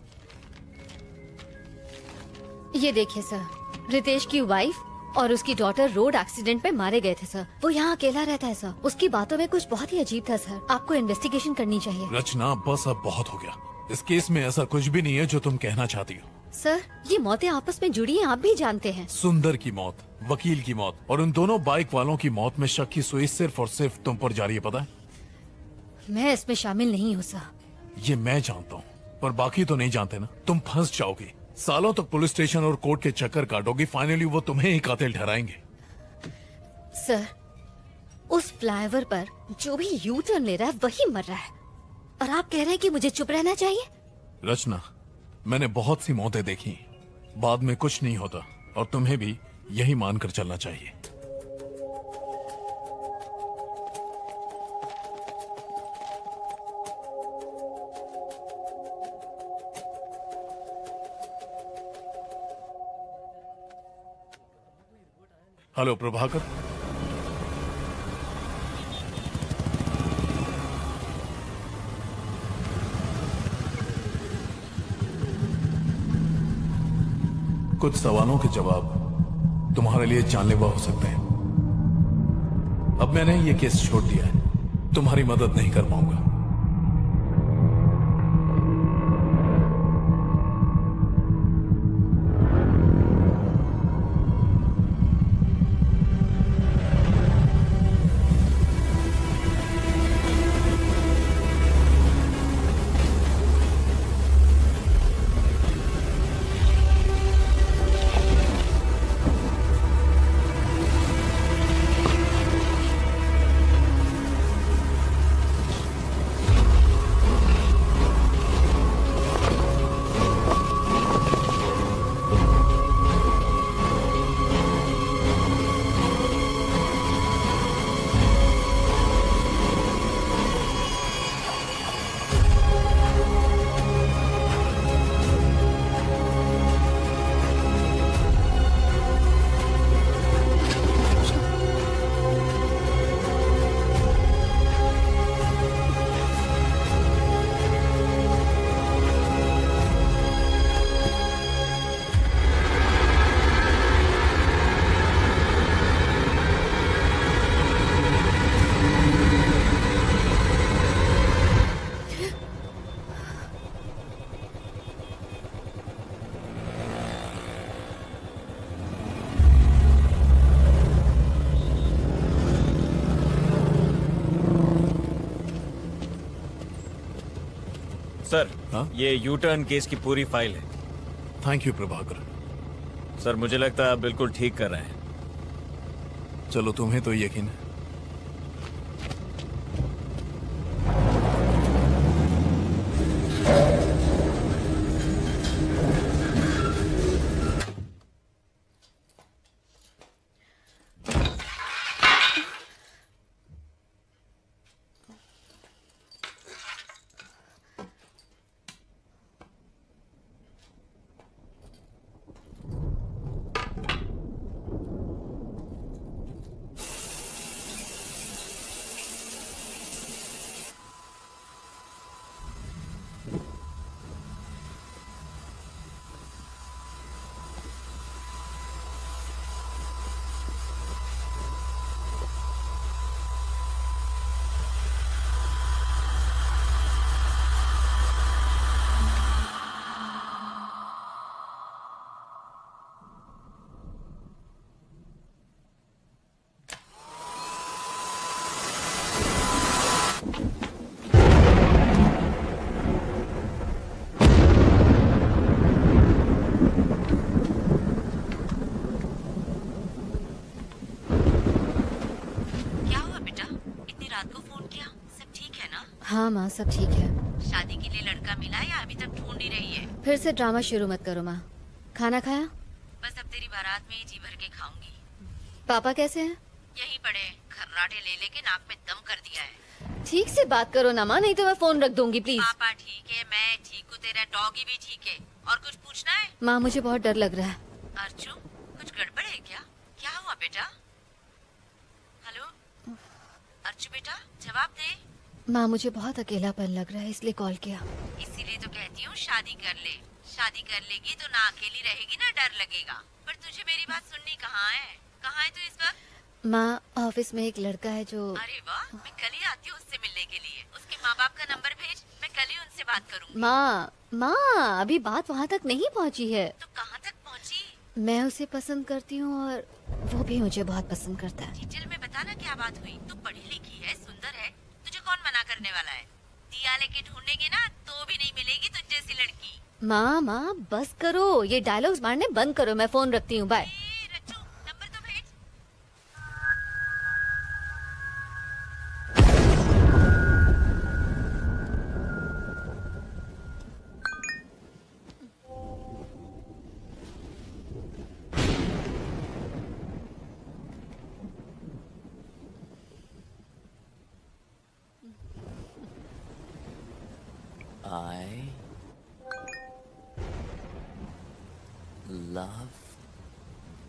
ये देखिए सर, रितेश की वाइफ और उसकी डॉटर रोड एक्सीडेंट में मारे गए थे सर। वो यहाँ अकेला रहता है सर। उसकी बातों में कुछ बहुत ही अजीब था सर। आपको इन्वेस्टिगेशन करनी चाहिए। रचना, बस अब बहुत हो गया। इस केस में ऐसा कुछ भी नहीं है जो तुम कहना चाहती हो। सर, ये मौतें आपस में जुड़ी हैं, आप भी जानते हैं। सुंदर की मौत, वकील की मौत और उन दोनों बाइक वालों की मौत में शक की सुई सिर्फ और सिर्फ तुम पर जारी है, पता है? मैं इसमें शामिल नहीं हूँ सर। ये मैं जानता हूँ, पर बाकी तो नहीं जानते ना। तुम फंस जाओगी, सालों तक पुलिस स्टेशन और कोर्ट के चक्कर काटोगी, फाइनली वो तुम्हें ही कातिल ठहराएंगे। सर, उस फ्लाईओवर पर जो भी यू टर्न ले रहा है वही मर रहा है, और आप कह रहे हैं कि मुझे चुप रहना चाहिए? रचना, मैंने बहुत सी मौतें देखी, बाद में कुछ नहीं होता, और तुम्हें भी यही मानकर चलना चाहिए। हेलो प्रभाकर। कुछ सवालों के जवाब तुम्हारे लिए जानलेवा हो सकते हैं। अब मैंने ये केस छोड़ दिया है, तुम्हारी मदद नहीं कर पाऊंगा। सर ये यू टर्न केस की पूरी फाइल है। Thank you Prabhakar. सर मुझे लगता है आप बिल्कुल ठीक कर रहे हैं। चलो तुम्हें तो यकीन है। हाँ माँ सब ठीक है। शादी के लिए लड़का मिला या अभी तक ढूंढ ही रही है? फिर से ड्रामा शुरू मत करो माँ। खाना खाया? बस अब तेरी बारात में ही जी भर के खाऊंगी। पापा कैसे हैं? यहीं पड़े, खर्राटे ले लेके नाक में दम कर दिया है। ठीक से बात करो ना माँ, नहीं तो मैं फोन रख दूंगी प्लीज। पापा ठीक है, मैं ठीक हूँ, तेरा डॉगी भी ठीक है। और कुछ पूछना है? माँ मुझे बहुत डर लग रहा है। अर्चू कुछ गड़बड़ है क्या? क्या हुआ बेटा? हेलो अर्चू बेटा जवाब दे। माँ मुझे बहुत अकेलापन लग रहा है इसलिए कॉल किया। इसीलिए तो कहती हूँ शादी कर ले। शादी कर लेगी तो ना अकेली रहेगी ना डर लगेगा। पर तुझे मेरी बात सुननी कहाँ है? कहाँ है तू इस वक्त? माँ ऑफिस में एक लड़का है जो। अरे वाह, मैं कल ही आती हूँ उससे मिलने के लिए। उसके माँ बाप का नंबर भेज, मैं कल ही उनसे बात करूँगी। माँ माँ अभी बात वहाँ तक नहीं पहुँची है। तो कहाँ तक पहुँची? मैं उसे पसंद करती हूँ और वो भी मुझे बहुत पसंद करता है। डिटेल में बता ना क्या बात हुई। तू पढ़ी लिखी है, सुंदर है, तुझे कौन मना करने वाला है? दिया लेके ढूंढेंगे ना तो भी नहीं मिलेगी तुझ जैसी लड़की। माँ माँ बस करो, ये डायलॉग्स मारने बंद करो। मैं फोन रखती हूँ, बाय। I love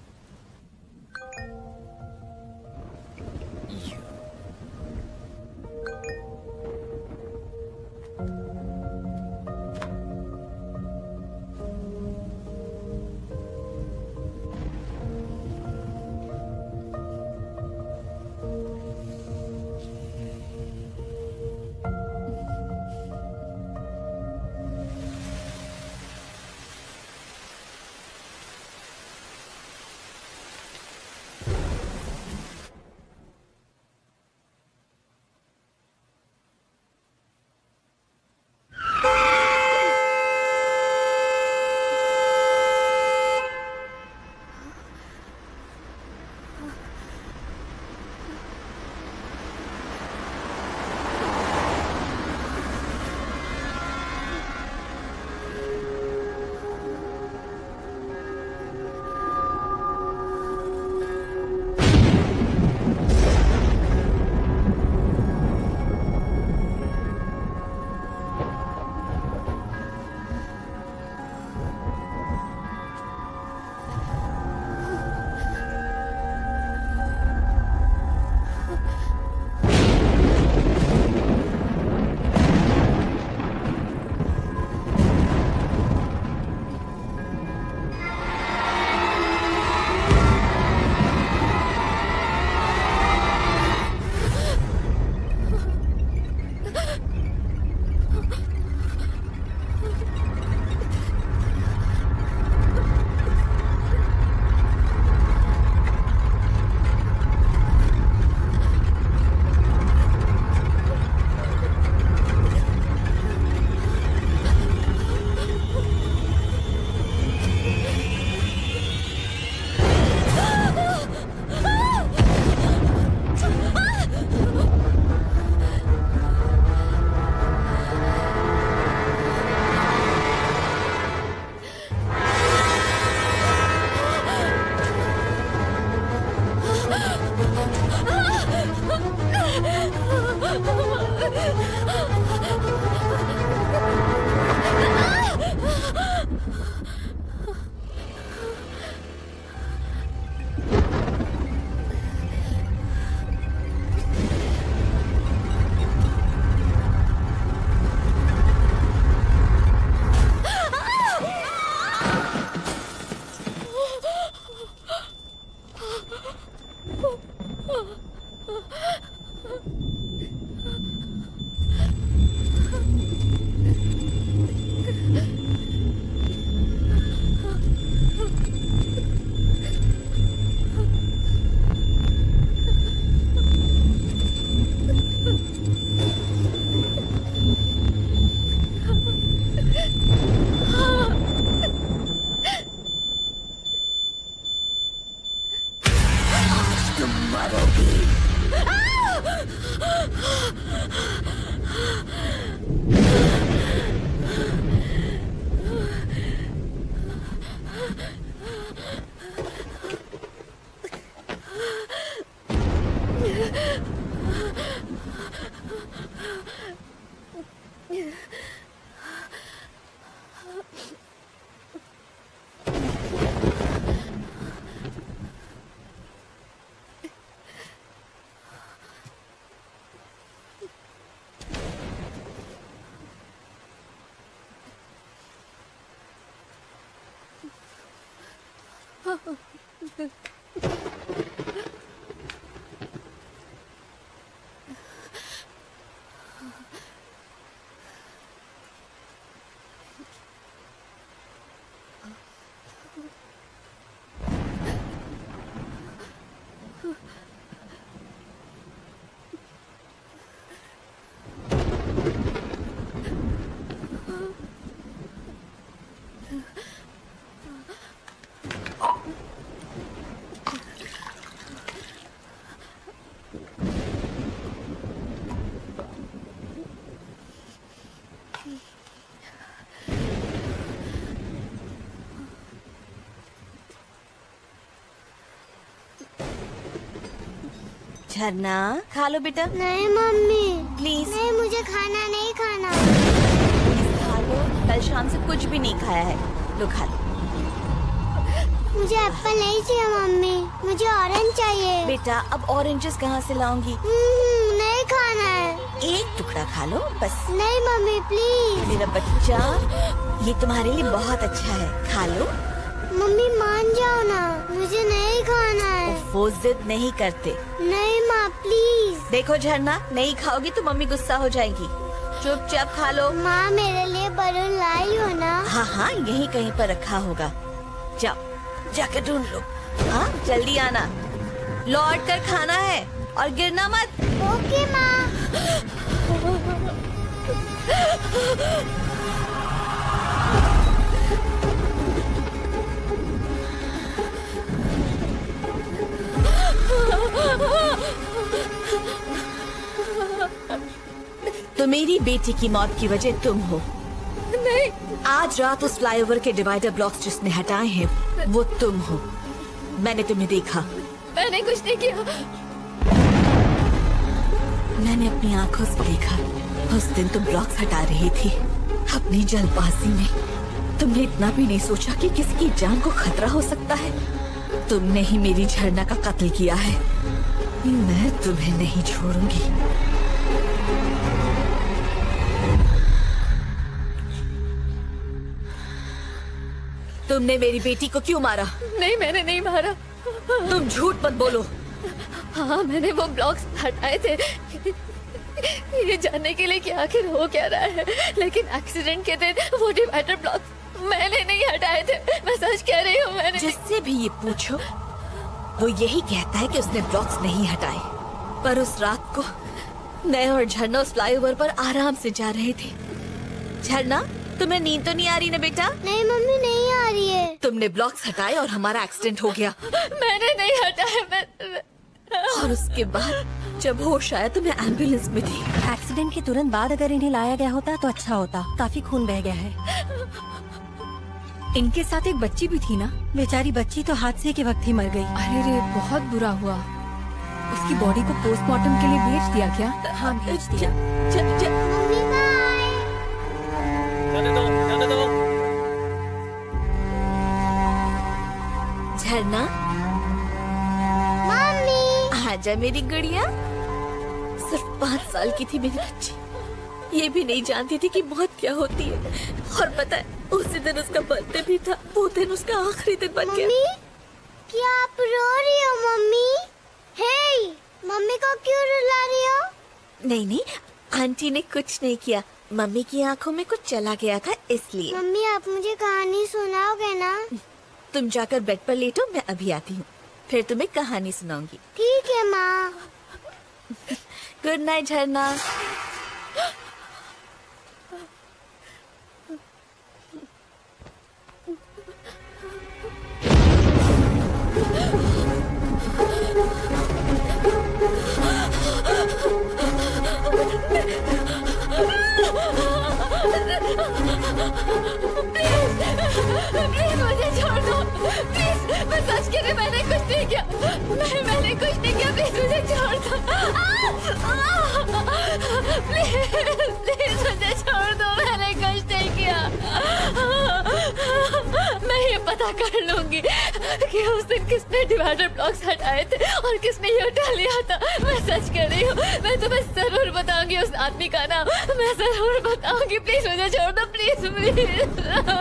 झरना खा लो बेटा। नहीं मम्मी प्लीज। नहीं, मुझे खाना नहीं खाना। खा लो, कल शाम से कुछ भी नहीं खाया है, लो खा लो। मुझे एप्पल नहीं चाहिए मम्मी, मुझे ऑरेंज चाहिए। बेटा अब ऑरेंजेस कहाँ से लाऊंगी? नहीं खाना है। एक टुकड़ा खा लो बस। नहीं मम्मी प्लीज। मेरा बच्चा, ये तुम्हारे लिए बहुत अच्छा है, खा लो। मम्मी मान जाओ ना, मुझे नहीं खाना है। वो जिद नहीं करते। नहीं माँ प्लीज। देखो झरना, नहीं खाओगी तो मम्मी गुस्सा हो जाएगी, चुपचाप खा लो। माँ मेरे लिए बलून लाई हो ना? हाँ हाँ यहीं कहीं पर रखा होगा, जाओ जाके ढूंढ लो। हाँ जल्दी आना, लौट कर खाना है और गिरना मत। ओके माँ। तो मेरी बेटी की मौत की वजह तुम हो। नहीं। आज रात उस फ्लाईओवर के डिवाइडर ब्लॉक्स जिसने हटाए हैं वो तुम हो। मैंने तुम्हें देखा। मैंने कुछ नहीं किया। मैंने अपनी आंखों से देखा, उस दिन तुम ब्लॉक्स हटा रही थी। अपनी जल्दबाजी में तुमने इतना भी नहीं सोचा कि किसी की जान को खतरा हो सकता है। तुमने ही मेरी झरना का कत्ल किया है। मैं तुम्हें नहीं छोड़ूंगी। तुमने मेरी बेटी को क्यों मारा? नहीं मैंने नहीं मारा। तुम झूठ मत बोलो। हाँ मैंने वो ब्लॉक्स हटाए थे ये जानने के लिए कि आखिर हो क्या रहा है, लेकिन एक्सीडेंट के दिन वो डिवाइडर ब्लॉक्स मैंने नहीं हटाए थे। मैं सच कह रही हूँ, मैंने। जिससे भी ये पूछो वो यही कहता है कि उसने ब्लॉक्स नहीं हटाए, पर उस रात को मैं और झरना उस फ्लाईओवर पर आराम से जा रहे थे। झरना तुम्हें नींद तो नहीं आ रही ना बेटा? नहीं मम्मी नहीं आ रही है। तुमने ब्लॉक्स हटाए और हमारा एक्सीडेंट हो गया। मैंने नहीं हटाया। मैं... और उसके बाद जब होश आया तो मैं एम्बुलेंस में थी। एक्सीडेंट के तुरंत बाद अगर इन्हें लाया गया होता तो अच्छा होता, काफी खून बह गया है। इनके साथ एक बच्ची भी थी ना? बेचारी बच्ची तो हादसे के वक्त ही मर गई। अरे रे बहुत बुरा हुआ। उसकी बॉडी को पोस्टमार्टम के लिए भेज दिया क्या? हाँ भेज दिया। Mummy bye. जाने दो, जाने दो। झरना, मम्मी आजा मेरी गुड़िया। सिर्फ पाँच साल की थी मेरी बच्ची, ये भी नहीं जानती थी कि मौत क्या होती है। और पता है उसी दिन उसका बर्थडे भी था, वो दिन उसका आखिरी दिन बन गया। मम्मी क्या आप रो रही हो मम्मी? हे मम्मी को क्यों रुला रही हो? नहीं नहीं, आंटी ने कुछ नहीं किया, मम्मी की आंखों में कुछ चला गया था इसलिए। मम्मी आप मुझे कहानी सुनाओगे ना? तुम जाकर बेड पर लेटो, मैं अभी आती हूँ, फिर तुम्हें कहानी सुनाऊंगी। ठीक है माँ। गुड नाइट झरना। प्लीज मुझे छोड़ दो, प्लीज। मैं सच कह रही, मैंने कुछ नहीं किया, मैं मैंने कुछ नहीं किया, प्लीज मुझे छोड़ दो। प्लीज प्लीज मुझे छोड़ दो, मैंने कुछ नहीं किया। मैं ये पता कर लूंगी कि उस दिन किसने डिवाइडर ब्लॉक्स हटाए थे और किसने ये उठा लिया था। मैं सच कह रही हूँ, मैं तुम्हें जरूर बताऊंगी उस आदमी का नाम, मैं जरूर बताऊंगी। प्लीज मुझे छोड़ दो, प्लीज प्लीज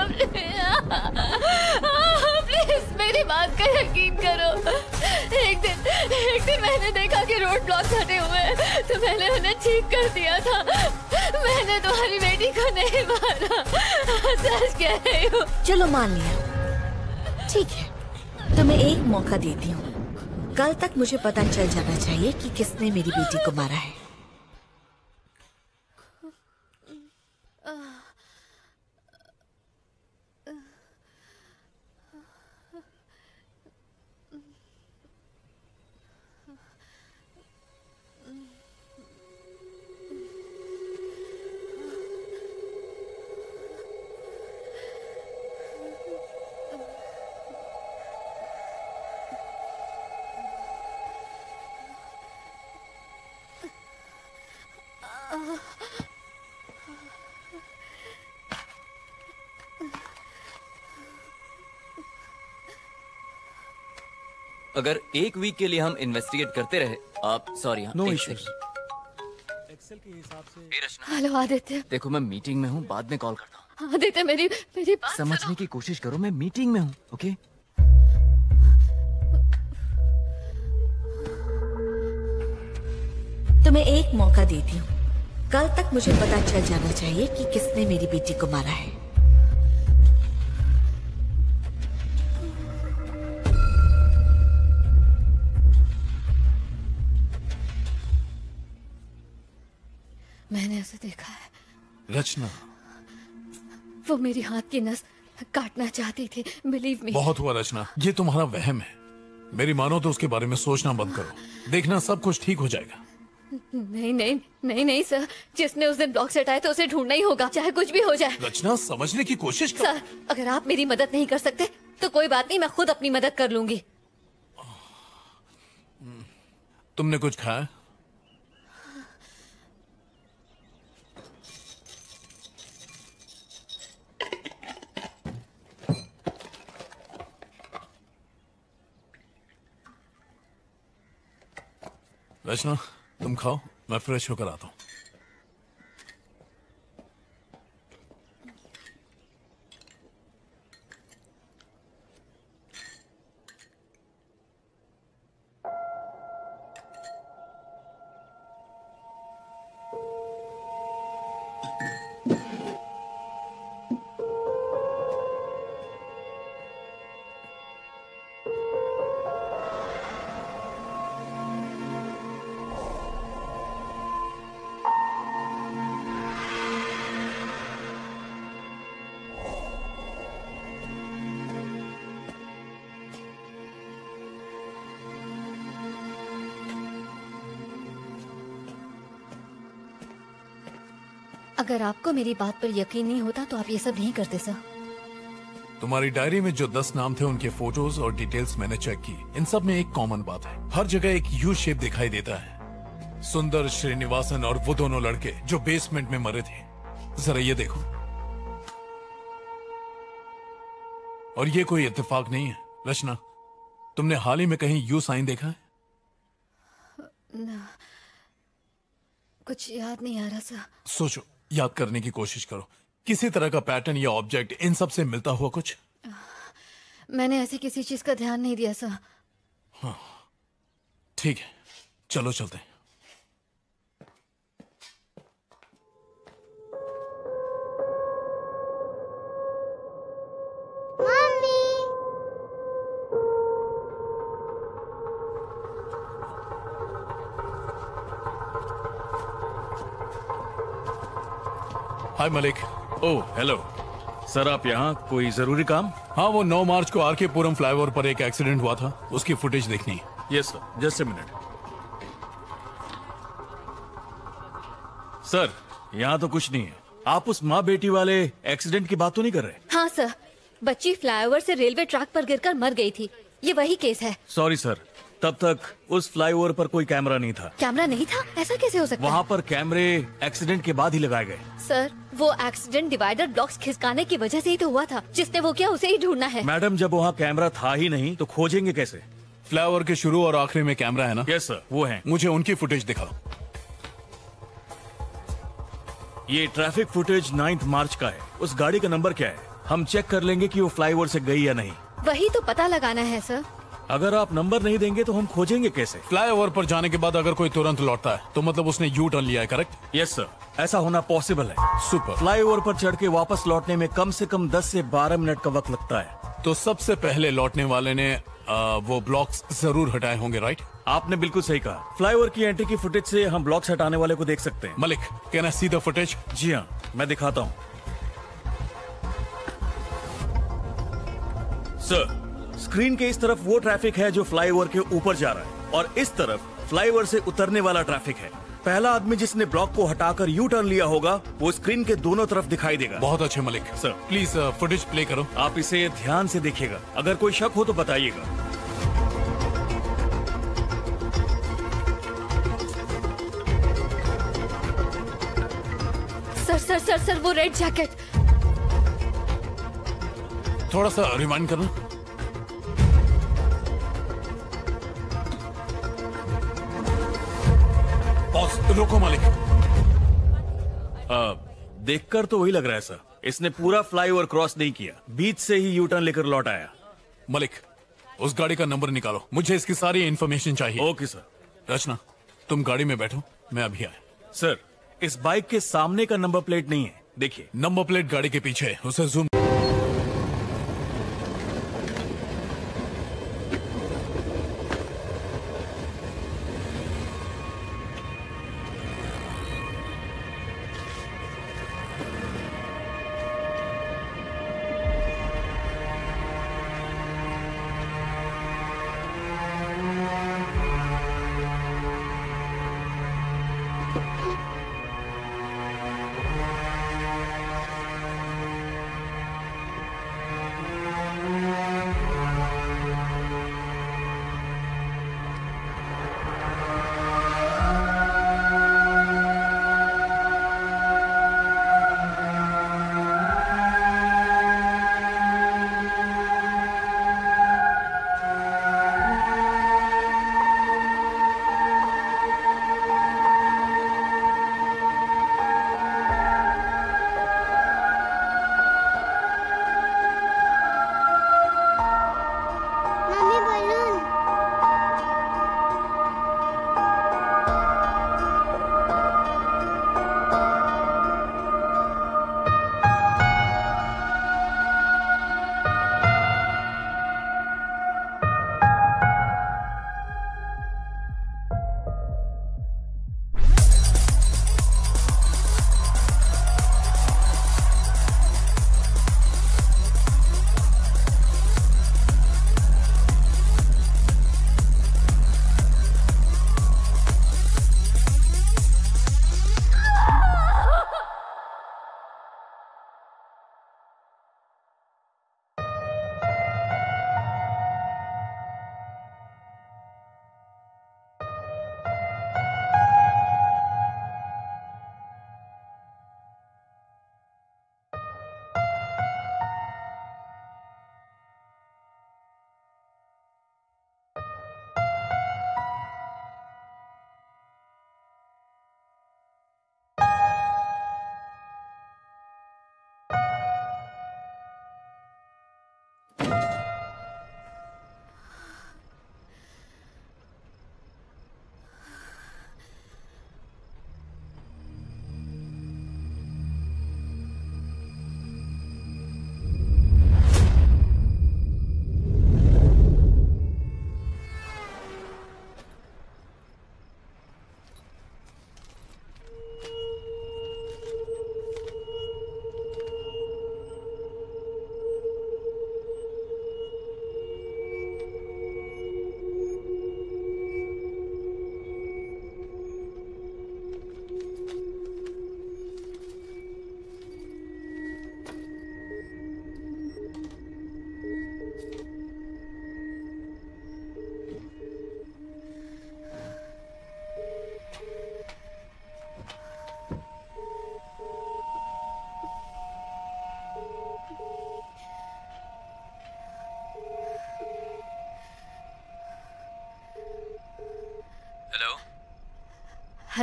प्लीज मेरी बात का यकीन करो। एक दिन एक दिन मैंने देखा कि रोड ब्लॉक्स हटे हुए हैं, तो मैंने उन्हें ठीक कर दिया था। मैंने तुम्हारी बेटी को नहीं मारा, सच कह रही हूँ। चलो मान लिया, ठीक है, तुम्हें एक मौका देती हूँ। कल तक मुझे पता चल जाना चाहिए कि किसने मेरी बेटी को मारा है। अगर एक वीक के लिए हम इन्वेस्टिगेट करते रहे, आप सॉरी हाँ, No एक issues. सेकंड। एक्सेल के हिसाब से। ए, रचना, हेलो आदित्य। देखो मैं मीटिंग में हूँ, बाद में कॉल करता हूँ। आदित्य मेरी मेरी बात समझने की कोशिश करो, मैं मीटिंग में हूँ। ओके तुम्हें एक मौका देती हूँ। कल तक मुझे पता चल जाना चाहिए कि किसने मेरी बेटी को मारा है। मैंने उसे देखा है। रचना, वो मेरी हाथ की नस काटना चाहती थी। Believe me. बहुत हुआ रचना, ये तुम्हारा वहम है। मेरी मानो तो उसके बारे में सोचना बंद करो। देखना सब कुछ ठीक हो जाएगा। नहीं नहीं नहीं नहीं सर, जिसने उस दिन ब्लॉक से हटाए तो उसे ढूंढना ही होगा, चाहे कुछ भी हो जाए। रचना समझने की कोशिश कर। सर अगर आप मेरी मदद नहीं कर सकते तो कोई बात नहीं, मैं खुद अपनी मदद कर लूंगी। तुमने कुछ खाया? रचना तुम खाओ, मैं फ्रेश होकर आता हूँ। अगर आपको मेरी बात पर यकीन नहीं होता तो आप ये सब नहीं करते सर। तुम्हारी डायरी में जो दस नाम थे उनके फोटोज और डिटेल्स मैंने चेक की। इन सब में एक कॉमन बात है, हर जगह एक यू शेप दिखाई देता है। सुंदर, श्रीनिवासन और वो दोनों लड़के जो बेसमेंट में मरे थे। जरा ये देखो। और ये कोई इत्तेफाक नहीं है। रचना, तुमने हाल ही में कहीं यू साइन देखा है? ना, कुछ याद नहीं आ रहा सर। सोचो, याद करने की कोशिश करो। किसी तरह का पैटर्न या ऑब्जेक्ट इन सब से मिलता हुआ कुछ? मैंने ऐसी किसी चीज का ध्यान नहीं दिया सर। हाँ, ठीक है, चलो चलते हैं। Hi Malik. Oh hello sir, आप यहाँ कोई जरूरी काम? हाँ, वो नौ मार्च को आरके पुरम फ्लाईओवर पर एक एक्सीडेंट हुआ था, उसकी फुटेज देखनी है। Yes sir, just a minute. Sir, यहाँ तो कुछ नहीं है। आप उस माँ बेटी वाले एक्सीडेंट की बात तो नहीं कर रहे? हाँ सर, बच्ची फ्लाईओवर से रेलवे ट्रैक पर गिरकर मर गई थी। ये वही केस है। सॉरी सर, तब तक उस फ्लाईओवर पर कोई कैमरा नहीं था। कैमरा नहीं था? ऐसा कैसे हो सकता है? वहाँ पर कैमरे एक्सीडेंट के बाद ही लगाए गए। सर, वो एक्सीडेंट डिवाइडर ब्लॉक्स खिसकाने की वजह से ही तो हुआ था। जिसने वो किया उसे ही ढूंढना है। मैडम, जब वहाँ कैमरा था ही नहीं तो खोजेंगे कैसे? फ्लाईओवर के शुरू और आखिरी में कैमरा है ना? यस सर, वो है। मुझे उनकी फुटेज दिखाओ। ये ट्रैफिक फुटेज नाइन्थ मार्च का है। उस गाड़ी का नंबर क्या है? हम चेक कर लेंगे कि वो फ्लाईओवर से गई या नहीं। वही तो पता लगाना है सर। अगर आप नंबर नहीं देंगे तो हम खोजेंगे कैसे? फ्लाईओवर पर जाने के बाद अगर कोई तुरंत लौटता है तो मतलब उसने यू टर्न लिया है, करेक्ट? यस सर, ऐसा होना पॉसिबल है। सुपर। फ्लाईओवर पर चढ़ के वापस लौटने में कम से कम दस से बारह मिनट का वक्त लगता है। तो सबसे पहले लौटने वाले ने आ, वो ब्लॉक्स जरूर हटाए होंगे, राइट? आपने बिल्कुल सही कहा। फ्लाईओवर की एंट्री की फुटेज से हम ब्लॉक्स हटाने वाले को देख सकते हैं। Malik, can I see the footage? जी हाँ, मैं दिखाता हूँ। सर, स्क्रीन के इस तरफ वो ट्रैफिक है जो फ्लाईओवर के ऊपर जा रहा है और इस तरफ फ्लाईओवर से उतरने वाला ट्रैफिक है। पहला आदमी जिसने ब्लॉक को हटाकर यू टर्न लिया होगा वो स्क्रीन के दोनों तरफ दिखाई देगा। बहुत अच्छे Malik. Sir, please footage play करो। आप इसे ध्यान से देखिएगा। अगर कोई शक हो तो बताइएगा। सर सर सर सर वो रेड जैकेट। थोड़ा सा रिमाइंड करना। रोको मालिक। देखकर तो वही लग रहा है सर। इसने पूरा फ्लाईओवर क्रॉस नहीं किया, बीच से ही यू टर्न लेकर लौट आया। मलिक, उस गाड़ी का नंबर निकालो, मुझे इसकी सारी इन्फॉर्मेशन चाहिए। Okay sir. रचना, तुम गाड़ी में बैठो, मैं अभी आया। सर, इस बाइक के सामने का नंबर प्लेट नहीं है, देखिए। नंबर प्लेट गाड़ी के पीछे है, उसे जूम।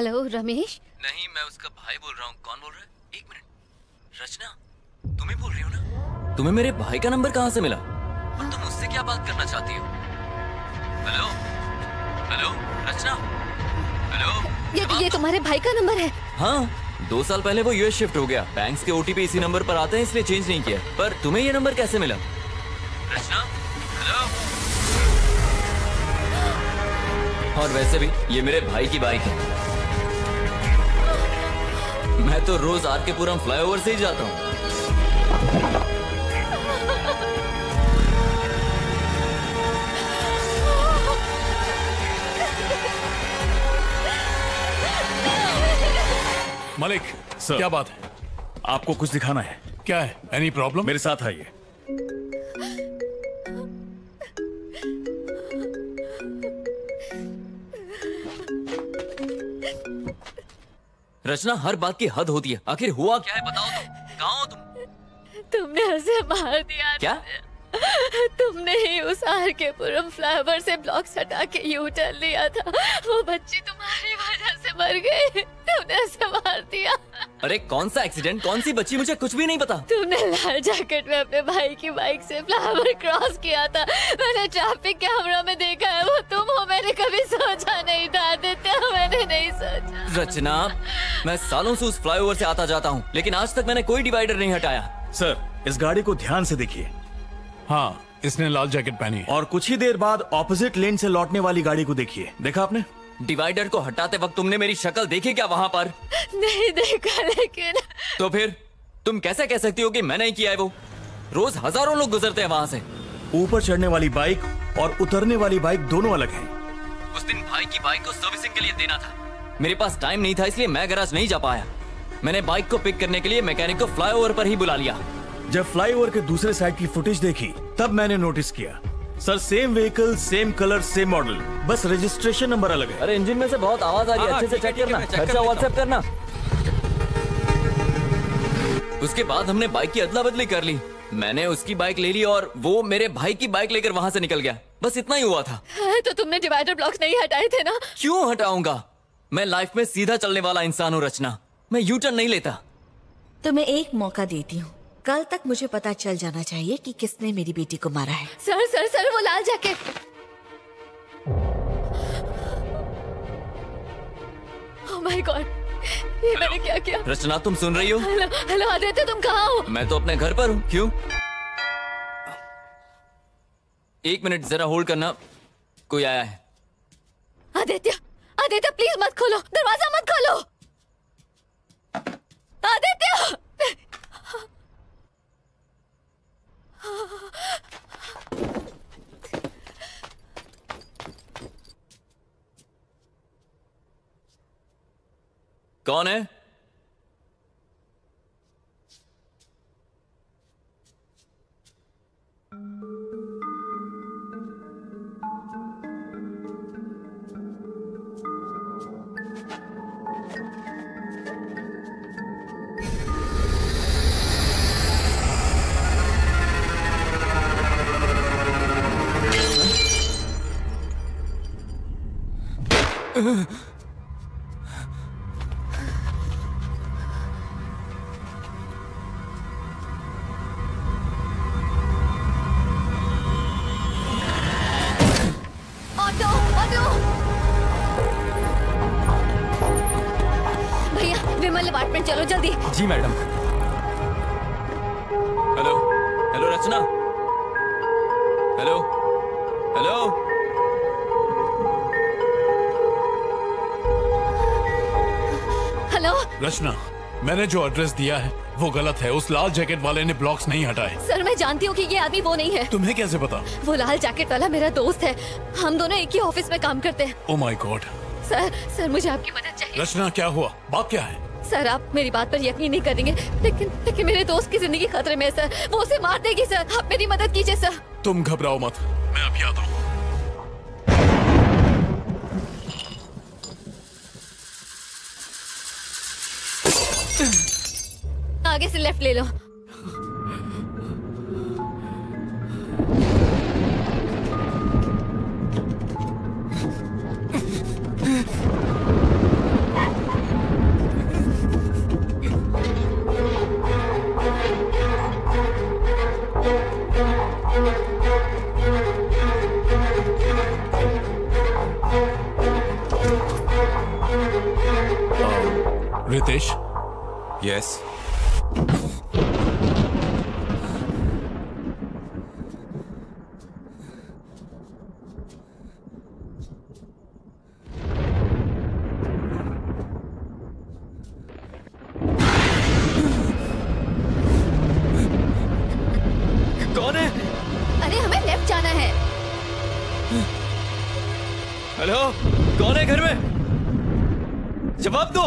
हेलो रमेश। नहीं, मैं उसका भाई बोल रहा हूँ। कौन बोल रहा है? एक मिनट। रचना, तुम ही बोल रही हो ना? तुम्हें मेरे भाई का नंबर कहाँ से मिला और तुम उससे क्या बात करना चाहती हो? Hello hello Rachna, hello. ये ये तुम्हारे भाई का नंबर है? हाँ, दो साल पहले वो यूएस शिफ्ट हो गया। बैंक्स के ओटीपी इसी नंबर पर आते हैं, इसलिए चेंज नहीं किया। पर तुम्हें ये नंबर कैसे मिला? रचना, हेलो। और वैसे भी ये मेरे भाई की बाइक है। मैं तो रोज आर के पुरम फ्लाईओवर से ही जाता हूँ। मलिक सर, क्या बात है? आपको कुछ दिखाना है। क्या है? Any problem? मेरे साथ आइए। रचना, हर बात की हद होती है। आखिर हुआ क्या है बताओ तो। कहाँ हो तुम? तुमने उसे मार दिया। क्या? तुमने ही उस आर के पुरम फ्लाईओवर से ब्लॉक्स हटा के यू टर्न लिया था। वो बच्ची तुम्हारी वजह से मर गई। तुमने उसे मार दिया। अरे कौन सा एक्सीडेंट, कौन सी बच्ची, मुझे कुछ भी नहीं पता। तुमने लाल जैकेट में अपने भाई की बाइक से फ्लाईओवर क्रॉस किया था। मैंने ट्रैफिक कैमरा में देखा है, वो तुम हो। मैंने कभी सोचा नहीं था आदित्य, मैंने नहीं सोचा। रचना, मैं सालों से उस फ्लाईओवर से आता जाता हूँ, लेकिन आज तक मैंने कोई डिवाइडर नहीं हटाया। सर, इस गाड़ी को ध्यान से देखिए। हाँ, इसने लाल जैकेट पहनी है। और कुछ ही देर बाद ऑपोजिट लेन से लौटने वाली गाड़ी को देखिए। देखा आपने? डिवाइडर को हटाते वक्त तुमने मेरी शक्ल देखी क्या वहाँ पर? नहीं देखा, लेकिन तो फिर तुम कैसे कह सकती हो कि मैंने ही किया है? वो रोज हजारों लोग गुजरते हैं वहाँ से। ऊपर चढ़ने वाली बाइक और उतरने वाली बाइक दोनों अलग हैं। उस दिन भाई की बाइक को सर्विसिंग के लिए देना था। मेरे पास टाइम नहीं था, इसलिए मैं गैराज नहीं जा पाया। मैंने बाइक को पिक करने के लिए मैकेनिक को फ्लाईओवर पर ही बुला लिया। जब फ्लाईओवर के दूसरे साइड की फुटेज देखी तब मैंने नोटिस किया। Sir, same vehicle, same colour, same model, बस रजिस्ट्रेशन नंबर अलग है। अरे इंजन में से बहुत आवाज आ रही है, अच्छे से चेक करना। खर्चा व्हाट्सएप करना। उसके बाद हमने बाइक की अदला बदली कर ली। मैंने उसकी बाइक ले ली और वो मेरे भाई की बाइक लेकर वहाँ से निकल गया। बस इतना ही हुआ था। तो तुमने डिवाइडर ब्लॉक्स नहीं हटाए थे ना? क्यों हटाऊंगा? मैं लाइफ में सीधा चलने वाला इंसान हूँ रचना। मैं यू टर्न नहीं लेता। तुम्हें एक मौका देती हूँ। कल तक मुझे पता चल जाना चाहिए कि किसने मेरी बेटी को मारा है। सर सर सर वो लाल जैकेट। ओह माय गॉड, ये मैंने क्या किया? रचना, तुम सुन रही हो? हेलो हेलो आदित्य, तुम कहाँ हो? मैं तो अपने घर पर हूँ। क्यों? एक मिनट जरा होल्ड करना, कोई आया है। आदित्य आदित्य प्लीज मत खोलो, दरवाजा मत खोलो। आदित्य! कौन है? ऑटो ऑटो भैया, विमल अपार्टमेंट चलो जल्दी। जी madam. Hello hello Rachna, hello hello. Hello Rachna, मैंने जो एड्रेस दिया है वो गलत है। उस लाल जैकेट वाले ने ब्लॉक्स नहीं हटाए। सर, मैं जानती हूँ कि ये आदमी वो नहीं है। तुम्हें कैसे पता? वो लाल जैकेट वाला मेरा दोस्त है। हम दोनों एक ही ऑफिस में काम करते हैं। Oh my god. Sir sir मुझे आपकी मदद चाहिए। रचना, क्या हुआ? बात क्या है? सर, आप मेरी बात पर यकीन नहीं करेंगे, लेकिन लेकिन मेरे दोस्त की जिंदगी खतरे में है सर। वो उसे मार देगी सर। आप मेरी मदद कीजिए सर। तुम घबराओ मत, मैं अभी आता हूँ। आगे से लेफ्ट ले लो। रितेश। यस। कौन है? अरे हमें लेफ्ट जाना है। हेलो, कौन है घर में? जवाब दो।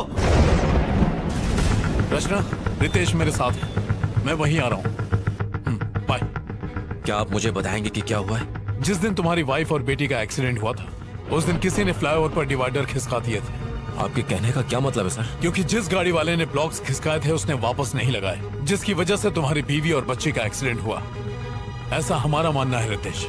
रचना, रितेश मेरे साथ है, मैं वहीं आ रहा हूँ। बाय। क्या आप मुझे बताएंगे कि क्या हुआ है? जिस दिन तुम्हारी वाइफ और बेटी का एक्सीडेंट हुआ था, उस दिन किसी ने फ्लाईओवर पर डिवाइडर खिसका दिए थे। आपके कहने का क्या मतलब है सर? क्योंकि जिस गाड़ी वाले ने ब्लॉक्स खिसकाए थे उसने वापस नहीं लगाए, जिसकी वजह से तुम्हारी बीवी और बच्ची का एक्सीडेंट हुआ, ऐसा हमारा मानना है रितेश।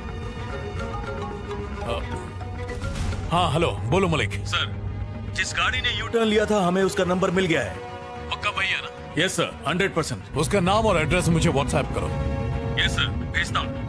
हाँ हेलो, बोलो मलिक। सर, जिस गाड़ी ने यू टर्न लिया था हमें उसका नंबर मिल गया है। पक्का वही है ना? Yes sir, hundred percent. उसका नाम और एड्रेस मुझे व्हाट्सएप करो। यस सर, भेजता हूँ।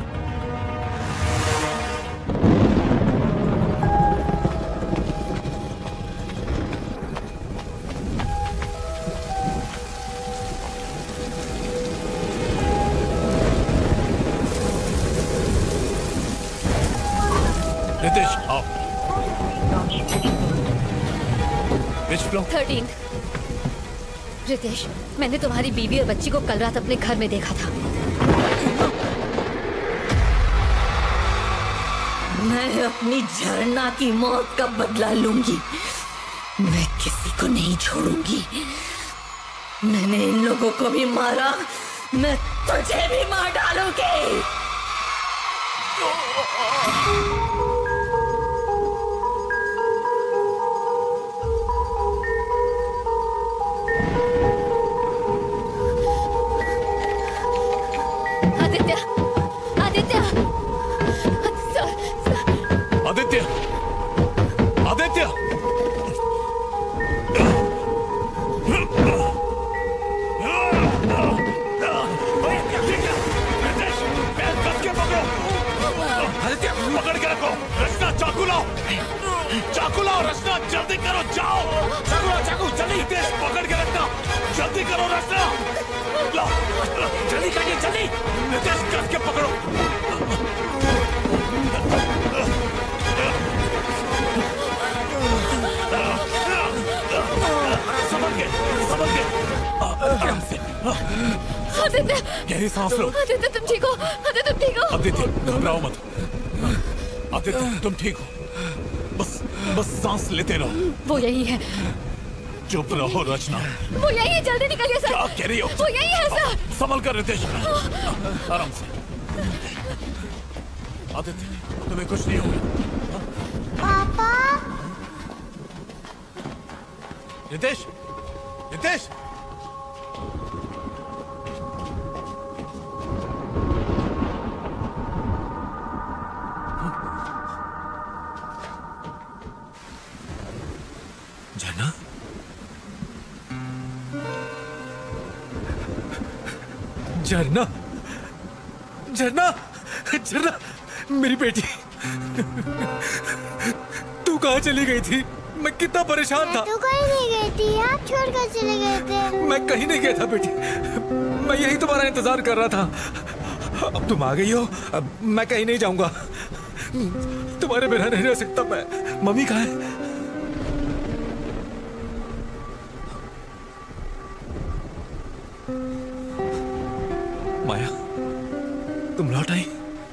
रितेश आओ। थर्टीन। रितेश, मैंने तुम्हारी बीवी और बच्ची को कल रात अपने घर में देखा था। मैं अपनी झरना की मौत का बदला लूंगी। मैं किसी को नहीं छोड़ूंगी। मैंने इन लोगों को भी मारा, मैं तुझे भी मार डालूंगी। आदित्य, आदित्य, आदित्य, आदित्य, आदित्य पकड़ के रखो। रचना चाकू लाओ, चाकू लाओ। रचना जल्दी करो, जाओ। चाकू लाओ, चाकू जल्दी। रितेश पकड़ के रखना, जल्दी करो। रचना लाओ, जल्दी करिए, जल्दी। रितेश कस के पकड़ो। संभल के, संभल के, आराम से। आदित्य, गहरी सांस लो। आदित्य तुम ठीक हो? आदित्य तुम ठीक हो? आदित्य घबराओ मत। आदित्य तुम ठीक हो, बस बस सांस लेते रहो। वो यही है। चुप रहो रचना। वो यही है, जल्दी निकलिए सर। क्या कह रही हो? वो यही है सर। संभल कर रितेश, आराम से। आदित्य तुम्हें कुछ नहीं होगा। पापा। रितेश, रितेश। झरना, झरना, झरना, झरना, मेरी बेटी। तू कहाँ चली गई थी? मैं कितना परेशान था। तू कहीं नहीं गई थी, आप छोड़कर चले गए थे। मैं कहीं नहीं गया था बेटी, मैं यही तुम्हारा इंतजार कर रहा था। अब तुम आ गई हो, अब मैं कहीं नहीं जाऊंगा। तुम्हारे बिना नहीं रह सकता मैं। मम्मी कहाँ है? माया, तुम लौट आई?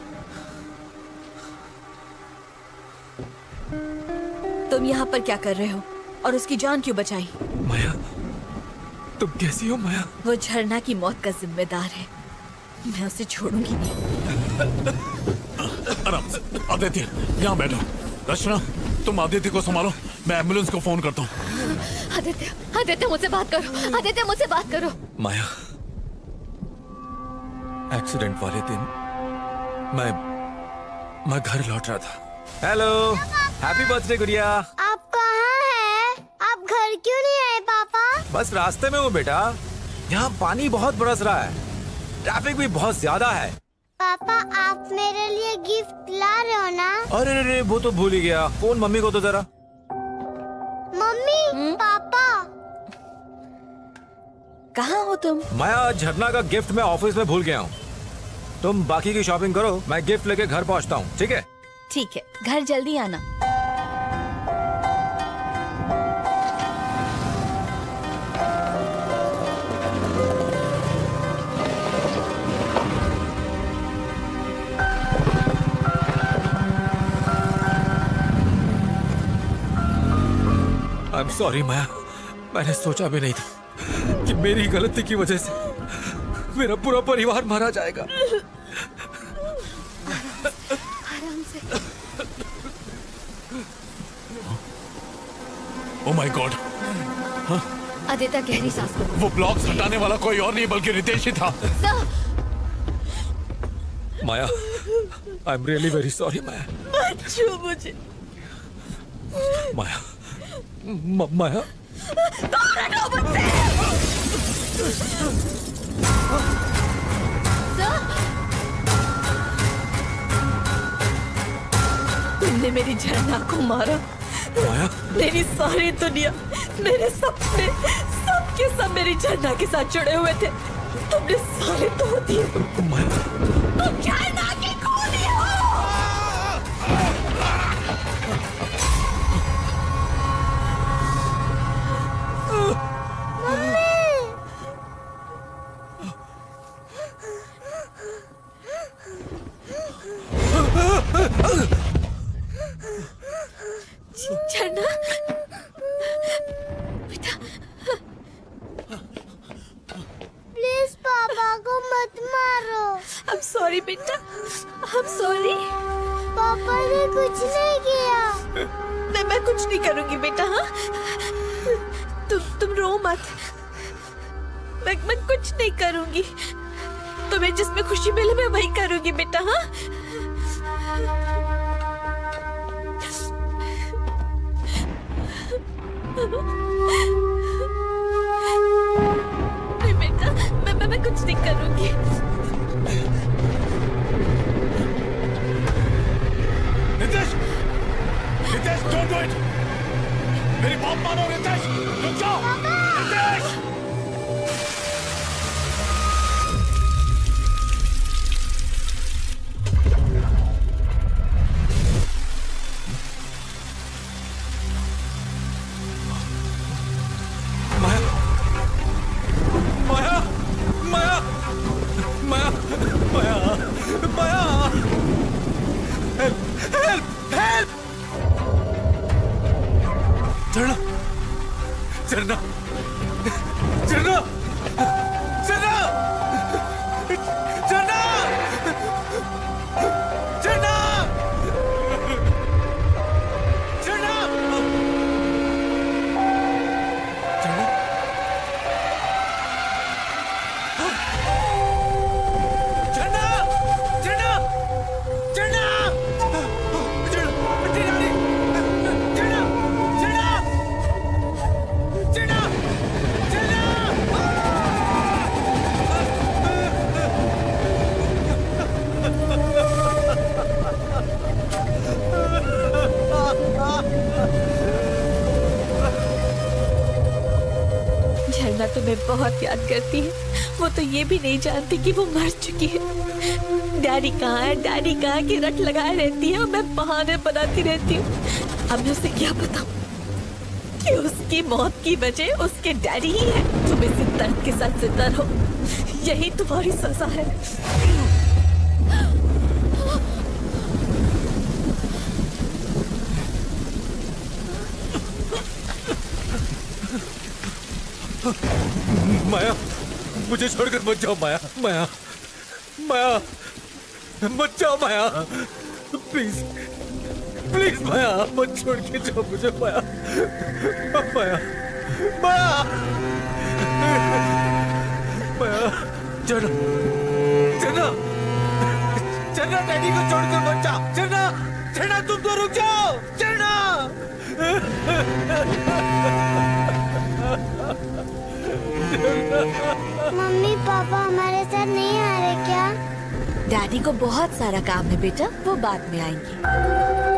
तुम यहाँ पर क्या कर रहे हो और उसकी जान क्यों बचाई? माया, तुम कैसी हो माया? वो झरना की मौत का जिम्मेदार है, मैं उसे छोड़ूंगी नहीं। आराम से। आदित्य यहाँ बैठो। रचना तुम आदित्य को संभालो, मैं एम्बुलेंस को फोन करता हूँ। आदित्य, आदित्य मुझसे बात करो। आदित्य मुझसे बात करो। माया, एक्सीडेंट वाले दिन मैं मैं घर लौट रहा था। हेलो, हैप्पी बर्थडे गुड़िया। आप कहाँ हैं? आप घर क्यों नहीं आए पापा? बस रास्ते में हूँ बेटा, यहाँ पानी बहुत बरस रहा है, ट्रैफिक भी बहुत ज्यादा है। पापा आप मेरे लिए गिफ्ट ला रहे हो ना? अरे अरे वो तो भूल ही गया। फोन मम्मी को तो जरा। मम्मी, पापा कहाँ हो तुम? माया, झरना का गिफ्ट मैं ऑफिस में भूल गया हूँ। तुम बाकी की शॉपिंग करो, मैं गिफ्ट लेके घर पहुँचता हूँ, ठीक है? ठीक है, घर जल्दी आना। आई एम सॉरी माया, मैंने सोचा भी नहीं था कि मेरी गलती की वजह से मेरा पूरा परिवार मारा जाएगा। आराम से। ओह माय गॉड। आदित्य गहरी सांस लो। वो ब्लॉक्स हटाने वाला कोई और नहीं बल्कि रितेश ही था। Maya, I am really very sorry Maya. मत छू मुझे। माया, म- माया। तुमने मेरी झरना को मारा। माया, मेरी सारी दुनिया, मेरे सपने, सब के सब मेरी झरना के साथ जुड़े हुए थे। तुमने सारे तोड़ दिए। तुम झरना की खूनी हो। झरना, बेटा। प्लीज पापा को मत मारो। I'm sorry बेटा, I'm sorry। पापा ने कुछ नहीं किया। मैं मैं कुछ नहीं करूंगी बेटा। हाँ, तुम तुम रो मत। मैं मैं कुछ नहीं करूंगी। तुम्हें जिसमें खुशी मिले मैं वही करूंगी बेटा। हाँ, नहीं बेटा, मैं, मैं मैं कुछ नहीं करूंगी। Ritesh, Ritesh, don't do it. मेरी बात मानो रितेश, रुक जाओ। रितेश। झरना, झरना, झरना, झरना, झरना, झरना, झरना, झरना तुम्हें बहुत याद करती है। वो तो ये भी नहीं जानती कि वो मर चुकी है। डैडी कहाँ है, डैडी कहाँ की रट लगाए रहती है और मैं बहाने बनाती रहती हूँ। अब मैं उसे क्या बताऊँ कि उसकी मौत की वजह उसके डैडी ही है। तुम इसी दर्द के साथ जिंदा रहो, यही तुम्हारी सजा है। माया, मुझे छोड़कर मत जाओ माया, माया, माया, मत जाओ माया, प्लीज, प्लीज माया, मत छोड़ के जाओ मुझे माया, माया, माया, माया, चलो, चलो, चलो, डैडी को छोड़कर मत जाओ, चलो, चलो, तुम तो रुक जाओ, चलो। मम्मी पापा हमारे साथ नहीं आ रहे क्या? डैडी को बहुत सारा काम है बेटा, वो बाद में आएंगे।